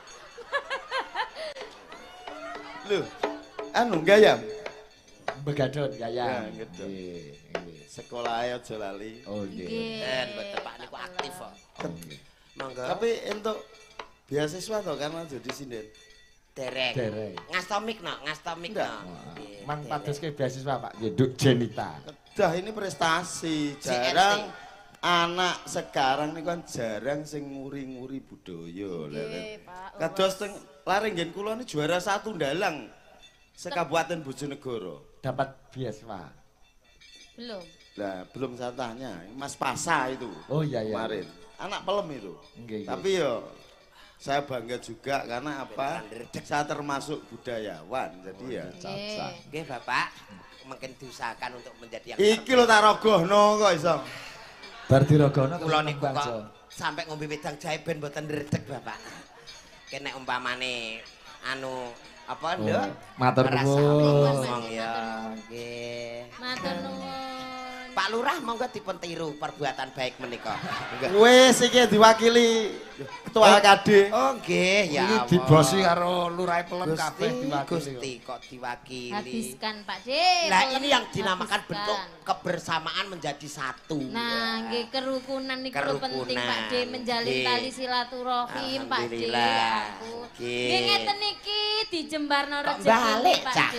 Lho, anu gayam. Begadon Ya, gaya. gitu. Nggih, nggih. Sekolah aja aja lali. Oh nggih. Nggih. Den mboten Pak niku aktif kok. Oh, nggih. Monggo. Tapi untuk beasiswa to karena jadi sinden. dereng. Dereng. Ngastomik no, ngastomik no. Ndak. Nggih, Man dereng. padoske beasiswa Pak, nggih Duk Jenita. Dah ini prestasi. C N T. Jarang anak sekarang ini kan jarang sing nguri-nguri budaya. Nggih, Pak. Kados teng lare nggen kula ini juara satu ndalang sekabupaten Bojonegoro. Dapat beasiswa. Belum. Lah, belum saya tanya, Mas Pasa itu. Oh, iya, iya. Kemarin. Anak pelem itu. Nggih, nggih. Tapi yo saya bangga juga karena apa? Saya termasuk budayawan. Jadi ya. Nggih. Nggih, Bapak. Mungkin diusahakan untuk menjadi yang Iki lho tak rogohno kok iso. Bar dirogono Kula niku nembang, kok Jo. sampai ngombe wedang jahe ben mboten ndredeg, Bapak. Kene umpamane anu apa, Nduk? Oh, matur Merasa nuwun. ngomong ya. Nggih. Matur nuwun. Pak Lurah monggo dipun tiru perbuatan baik menika. Wis iki diwakili ketua L K D. Oh nggih, ya Ini Allah. dibosi karo lurahe pelem kabeh Gusti, diwakili. Gusti kok diwakili. Habiskan Pak De. Nah pelem ini yang dinamakan habiskan. bentuk kebersamaan menjadi satu. Nah, nggih kerukunan niku lho penting Kerukunan. Pak De menjalin Nggih. tali silaturahim Pak De. Alhamdulillah. Ya ampun. Nggih. Nggih ngeten iki dijembarno Kok rezeki balik, Pak Cak? De.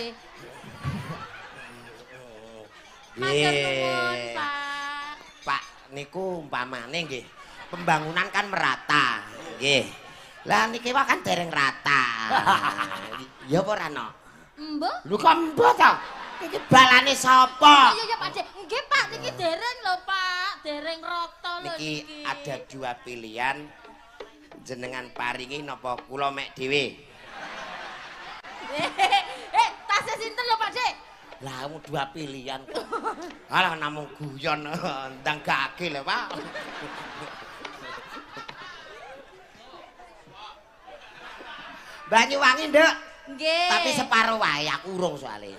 Matur nuwun, Nggih. Pak. Pak niku umpamane nggih pembangunan kan merata. Nggih. Lah niki wae kan dereng rata. Ya apa ora no? Mbok. Lho kok mbok to? Iki balane sapa? Iya ya Pak De. Nggih Pak, niki dereng lho Pak. Dereng rata lho Niki ada dua pilihan. Jenengan paringi napa kula mek dhewe? Eh, tasnya sinten lho Pak De? Lah kamu dua pilihan kok. Alah namung guyon ndang gage lho, Pak. Banyuwangi, Nduk. Nggih. Tapi separuh wae aku urung soalnya.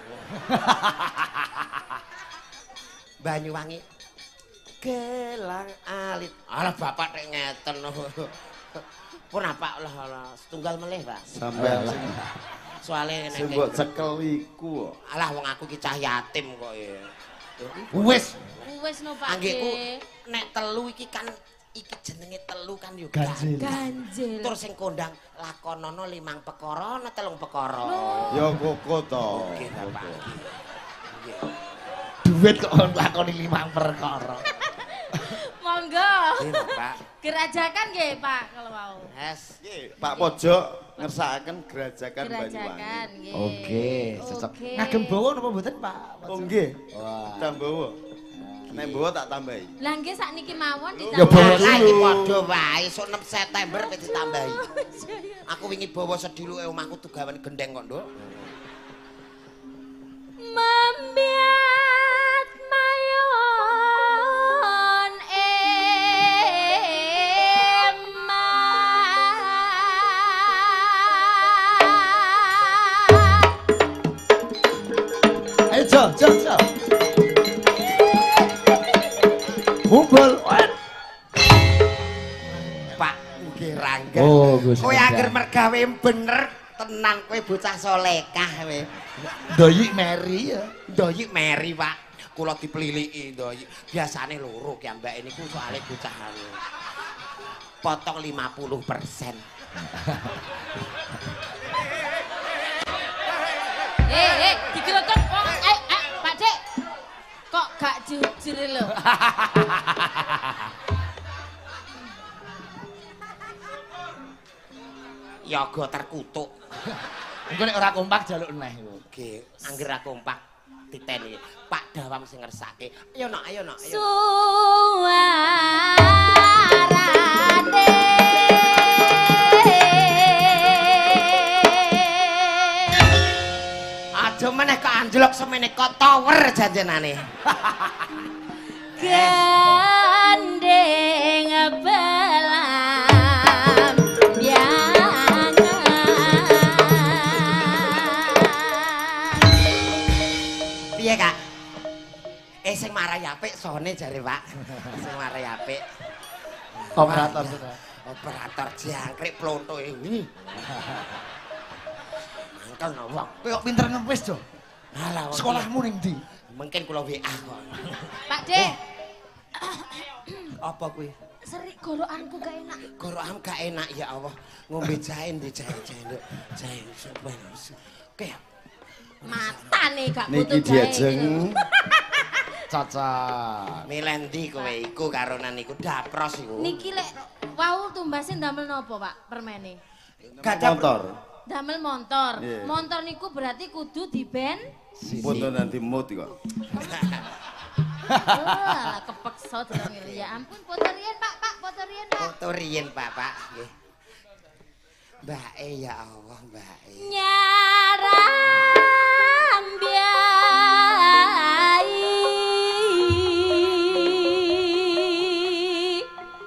Banyuwangi. Gelang alit. Alah bapak nek ngeten. Pun apa lah lah setunggal melih, Pak. Sampai Soalnya sing nek mbok cekel iku kok. alah wong aku ki cah yatim kok ya. Wis Wis no Pak Anggihku De. nek telu iki kan iki jenenge telu kan yo ganjil. Ganjil. Terus sing kondang lakonono limang perkara ana telung perkara. Ya koko to. Oke, Bapak. Nggih. Duit kok lakoni limang perkara. Monggo. Nggih, Bapak. Gerajakan nggih Pak kalau mau. Yes. Nggih, Pak Pojok ngersakaken gerajakan Gerajakan Banyuwangi. nggih. Oke, cocok. Oke. Ngagem bawa napa mboten, Pak? Oh nggih. Wah. Tambawa. lagi. Nek bawa tak tambahi. Lah nggih sakniki mawon Ya bawa ditambah. Lah iki dulu. padha wae, sok enam September wis ditambahi. Aku wingi bawa sediluke omahku tugawan gendeng kok, Nduk. Membiat mayon eman. Ayo Jo, Jo, Jo. Mumpul. Wet. Pak nggih Rangga. Oh, Gus. Kowe anger mergawe bener tenan kowe bocah solekah kowe. Doyik Mary ya. Ndoyik Mary, Pak. Kula dipeliliki ndoyik. Biasane loro ki ambake niku soalé bocah anu. Potong lima puluh persen. Eh, eh, digerotok kok. Eh, eh, Pak Dik. Kok gak jujur lho. Yoga terkutuk. Engko nek ora kompak jaluk neh. Nggih, angger ra kompak diteni. Pak Dawam sing ngersake. Ayo nok, ayo nok, ayo. Suarane Aja meneh kok anjlok semene kok tower janjenane. gandeng belam biangan. Piye, Kak? Eh sing marai apik sone jare, Pak. Sing marai apik. Operator. Operator jangkrik plonto ini. Mangkel no wong. Kowe kok pinter ngempis, Jo? Alah, wong Sekolahmu ning ndi? iki. Mungkin kula W A kok. Pak Dik, Apa kuwi? serik gorokanku gak enak. Gorokan gak enak ya Allah. Ngombe jahe ndi jahe-jahe, Nduk. Jahe supen. Oke. Mata nih gak Niki butuh jahe. diajeng Cocok. Milendi kowe iku karonan iku dapros iku. Niki lek wau tumbasin damel nopo, Pak? Permene. Gada motor. Damel montor. Iya. Montor niku berarti kudu di ben. Foto nanti mood kok. Wah, kepeksa dereng ya ampun foto riyen, Pak, Pak, foto riyen, Pak. foto riyen Bapak nggih. Mbake ya Allah, Mbake. Nyarang biai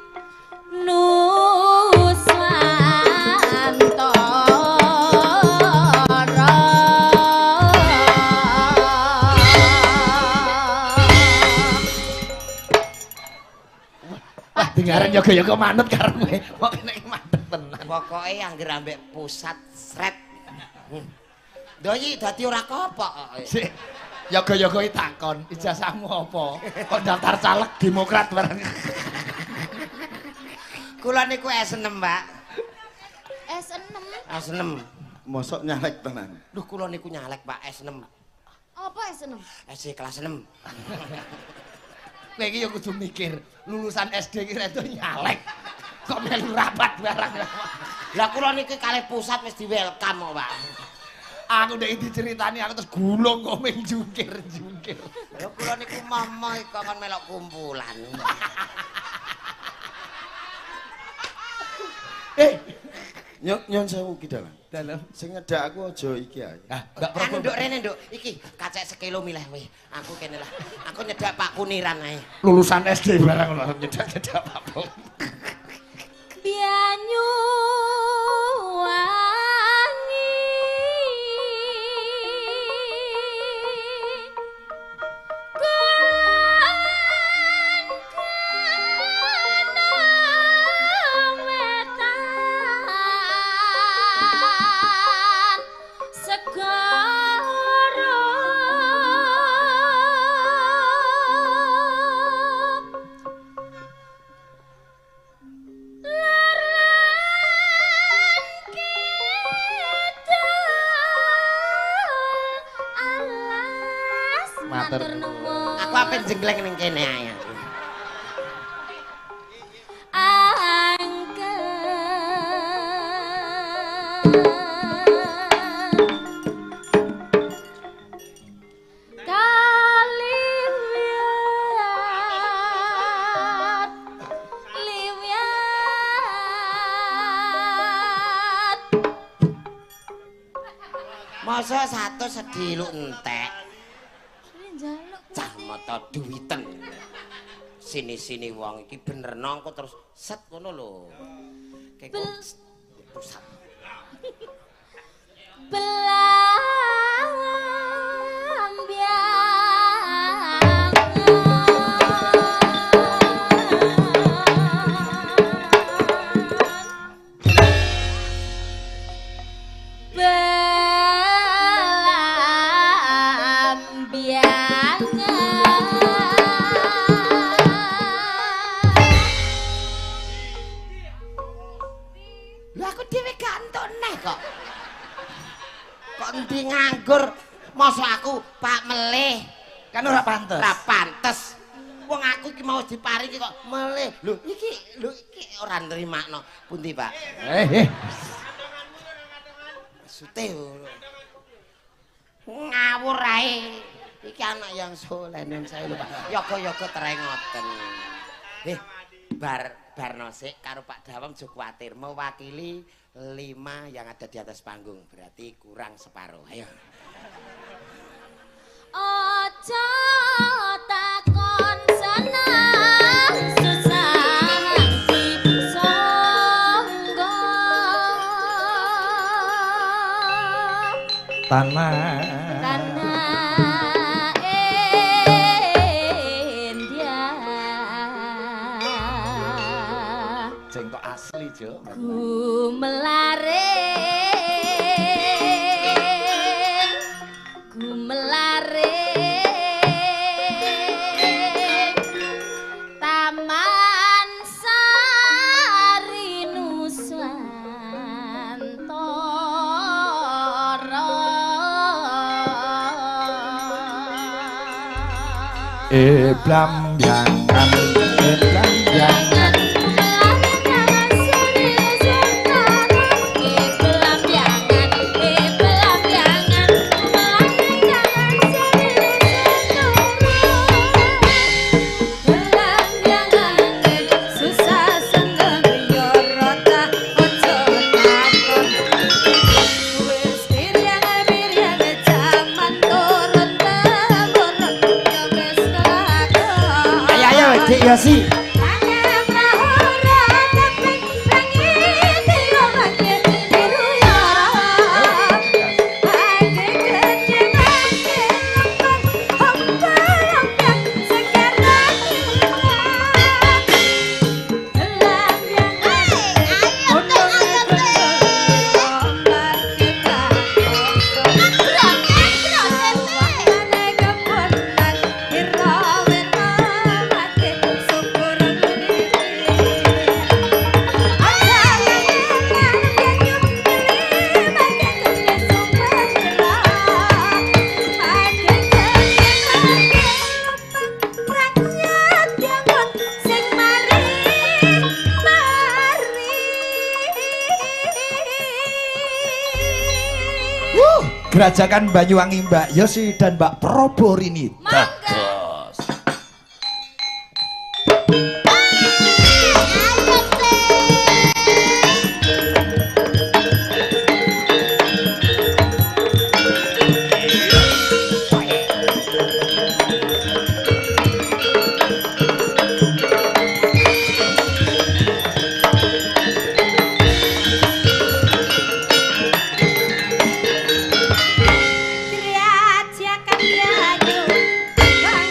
Nuswantara. Wah, dengaran yoga-yoga manut karo kowe. Kok nek manut tenan. Pokoke angger ambek pusat sret. Hmm. Doyi dadi ora kopok. Sik. Yoga-yoga iki takon, ijazahmu apa? Kok daftar caleg Demokrat bareng. Kula niku S enam, Pak. S enam. S enam. Mosok nyalek tenan. Duh kula niku nyalek, Pak, S enam. Apa S enam? S D kelas enam. Kowe iki yo kudu mikir, lulusan S D ki redo nyalek. Kok melu rapat barang. Lah kula niki kalih pusat wis di welcome kok, Pak. Aku ndek diceritani aku terus gulung kok ming jungkir-jungkir. Lha kula niku momo kok kon melok kumpulan. Eh, Nyon nyon sewu ki dalan. dalam. Sing nyedak aku aja iki ae. Ah, Mbak Anu Probo. nduk rene nduk, iki kacek sekilo milih kowe. Aku kene lah. Aku nyedak Pak Kuniran ae. Lulusan S D barang lho nyedak-nyedak apa. Bianyu wangi Gandana wetan segara Matur Matur nuwun. Aku ape jenggleng ning kene ae. Angken Masa satu sediluk entek. Njaluk. Cah mata duwiten. Sini-sini wong iki bener nongko terus set ngono lho. Kayak pusat. Belambiangan. Aku dhewe gak entuk neh kok. Kok endi nganggur? Masa aku Pak melih. Kan ora pantes. Ora pantes. Wong aku iki mau diparingi kok melih. Lho iki lho iki ora nrimakno. Pundi, Pak? Eh, eh. Sute ngawur ae. Iki anak yang soleh nun saya lho, Pak. Yoga-yoga tereng ngoten. Eh, bar barno sik karo Pak Dawang aja kuwatir mewakili lima yang ada di atas panggung berarti kurang separuh. Ayo. Ojo takon senang susah disonggo Tanah tanah India jengkok asli, Jo. ku melaring ku melaring Taman Sari Nusantara Eh blambiangan, eh blambiangan. Ya sih. Gerajakan Banyuwangi Mbak Yosi dan Mbak Proborini. Bagus. Gerajakan Banyu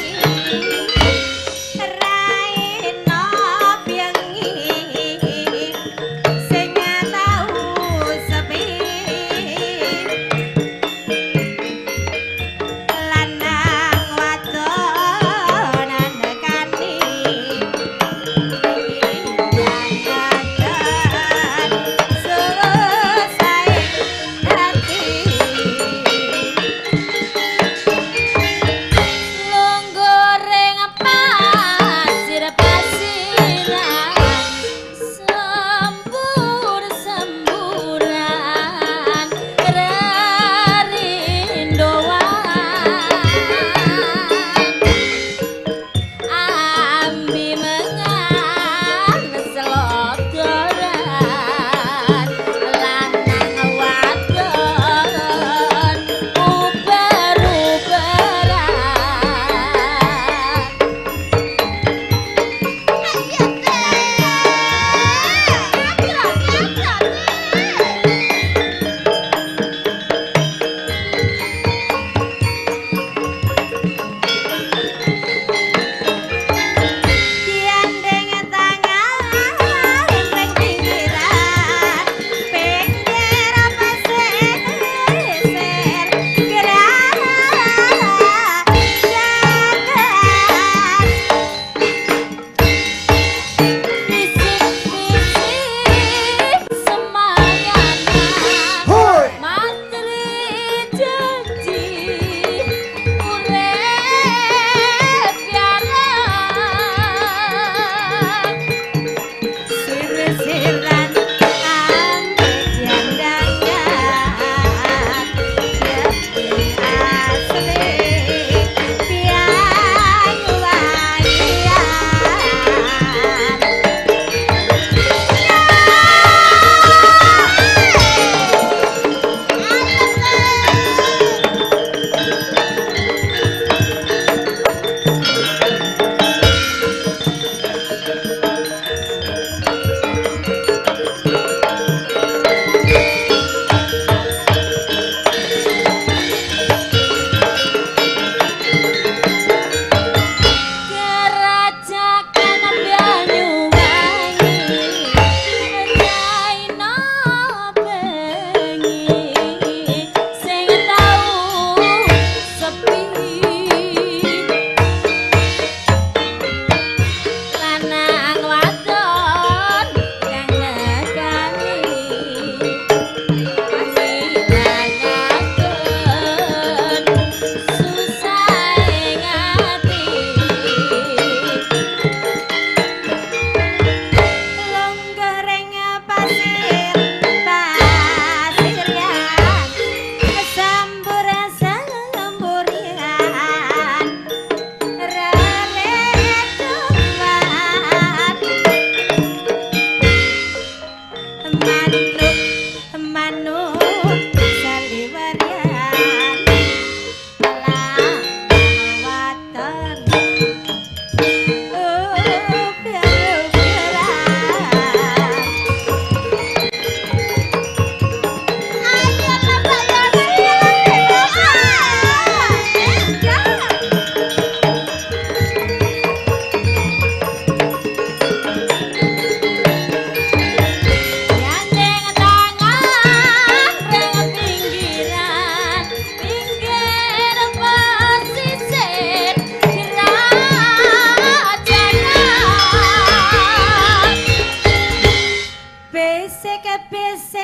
bisik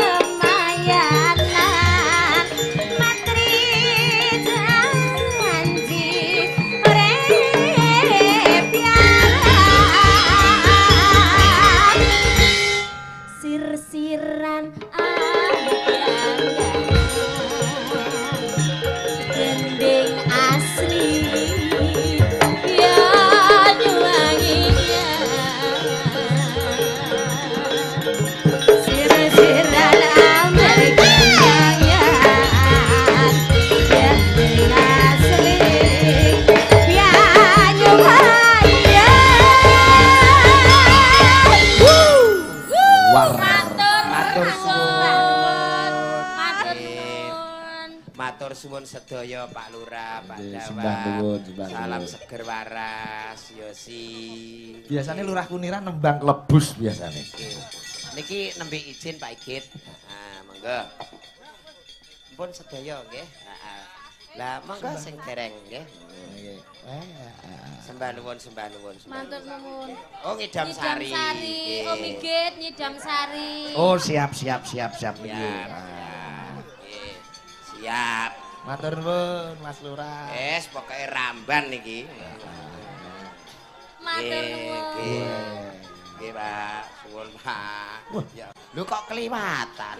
semayanan matri janji repian sir-siran gending asli ya nyuwanginya sir-siran ameganyan gending asli ya nyuwanginya War. Matur Matur suwun. Matur nuwun. Matur suwun sedaya Pak Lurah, Pak Nggih, Dawa. sembah nuwun, sembah Salam nuwun. seger waras, Yosi. Biasanya Lurah Kuniran nembang klebus biasanya. Niki nembe izin Pak Igit. Nah, monggo. Pun sedaya nggih. Heeh. Lah monggo sing dereng nggih. Sembah nuwun, sembah nuwun. sembah Matur nuwun. nuwun. Oh, ngidam Nyidam sari. sari. Nggih. Om Igit nyidam sari. Oh, siap siap siap siap Siap. iya. Nggih. Siap. Matur nuwun Mas Lurah. Wes pokoke ramban niki. Matur Nggih, nuwun. nggih. Nggih, Pak. Suwun, Pak. Ya, lho kok kliwatan.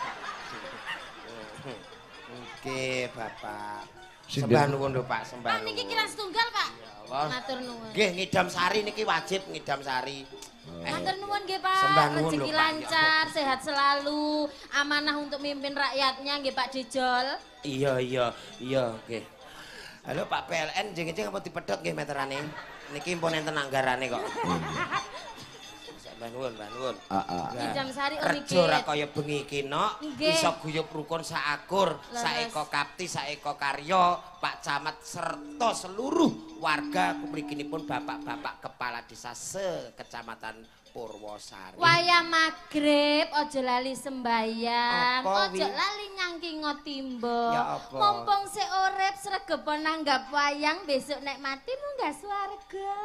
Nggih, Bapak. Sembah nuwun lho, Pak, sembah Pak nuwun. niki kirang setunggal, Pak. Allah. Matur nuwun. Nggih, ngidam sari niki wajib ngidam sari. Eh, Matur nuwun nggih Pak. Sembah nuwun Rezeki lho, Pak. lancar, sehat selalu, amanah untuk mimpin rakyatnya nggih Pak Dijol. Iya, iya, iya, nggih. Halo Pak P L N, jeng-jeng apa dipedhot nggih meterane? Niki mpun enten anggarane kok. Mbah nuwun, mbah nuwun. Heeh. Nyidam sari Om Kerja ora Igit. kaya bengi iki nok, Nggih. iso guyub rukun saakur, Leres. saeka kapti, saeka karya, Pak Camat serta seluruh warga kumriginipun bapak-bapak kepala desa se-Kecamatan Purwosari. Wayah magrib aja lali sembayang, Apa, aja Wi? lali nyangkingo timba. Ya apa? Mumpung sik urip sregepa nanggap wayang, besok nek mati munggah swarga.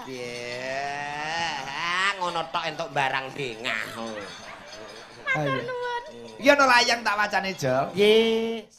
Nggih, ngono tok entuk barang dengah. Ayo. Iya no layang tak wacane Jol. Nggih.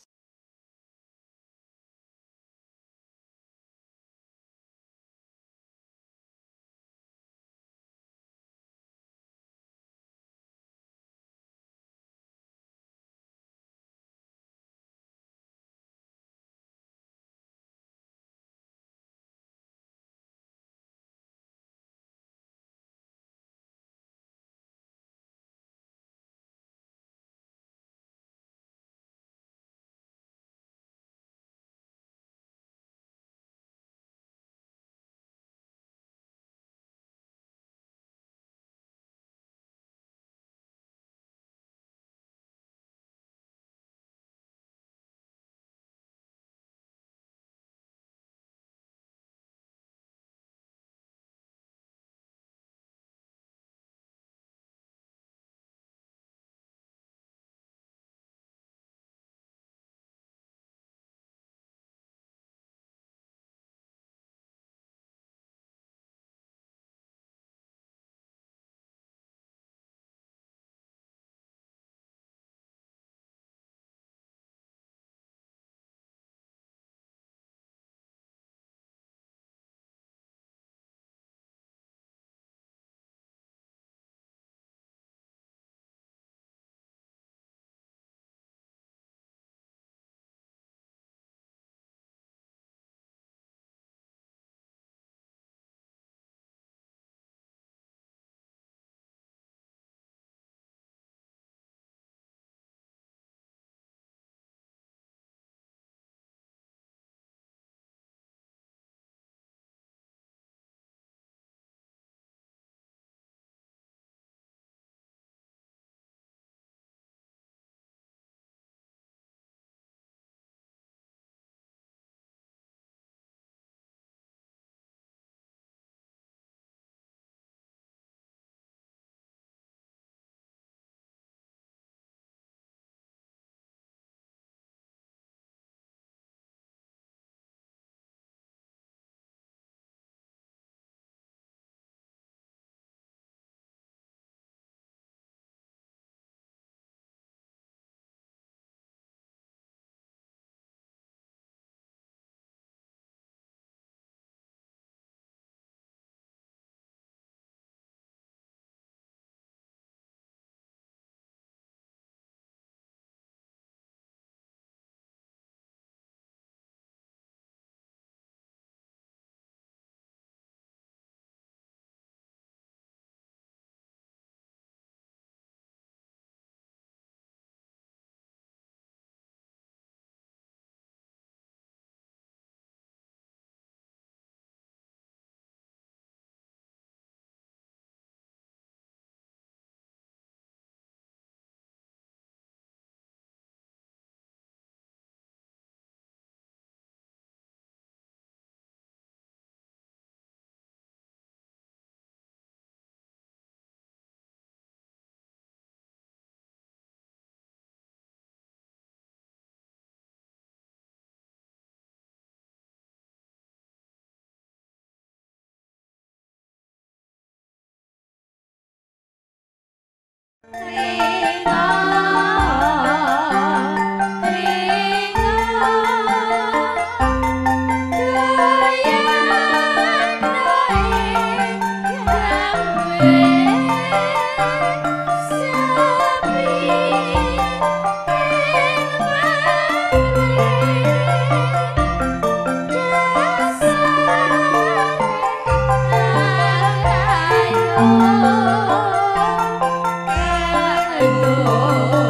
Oh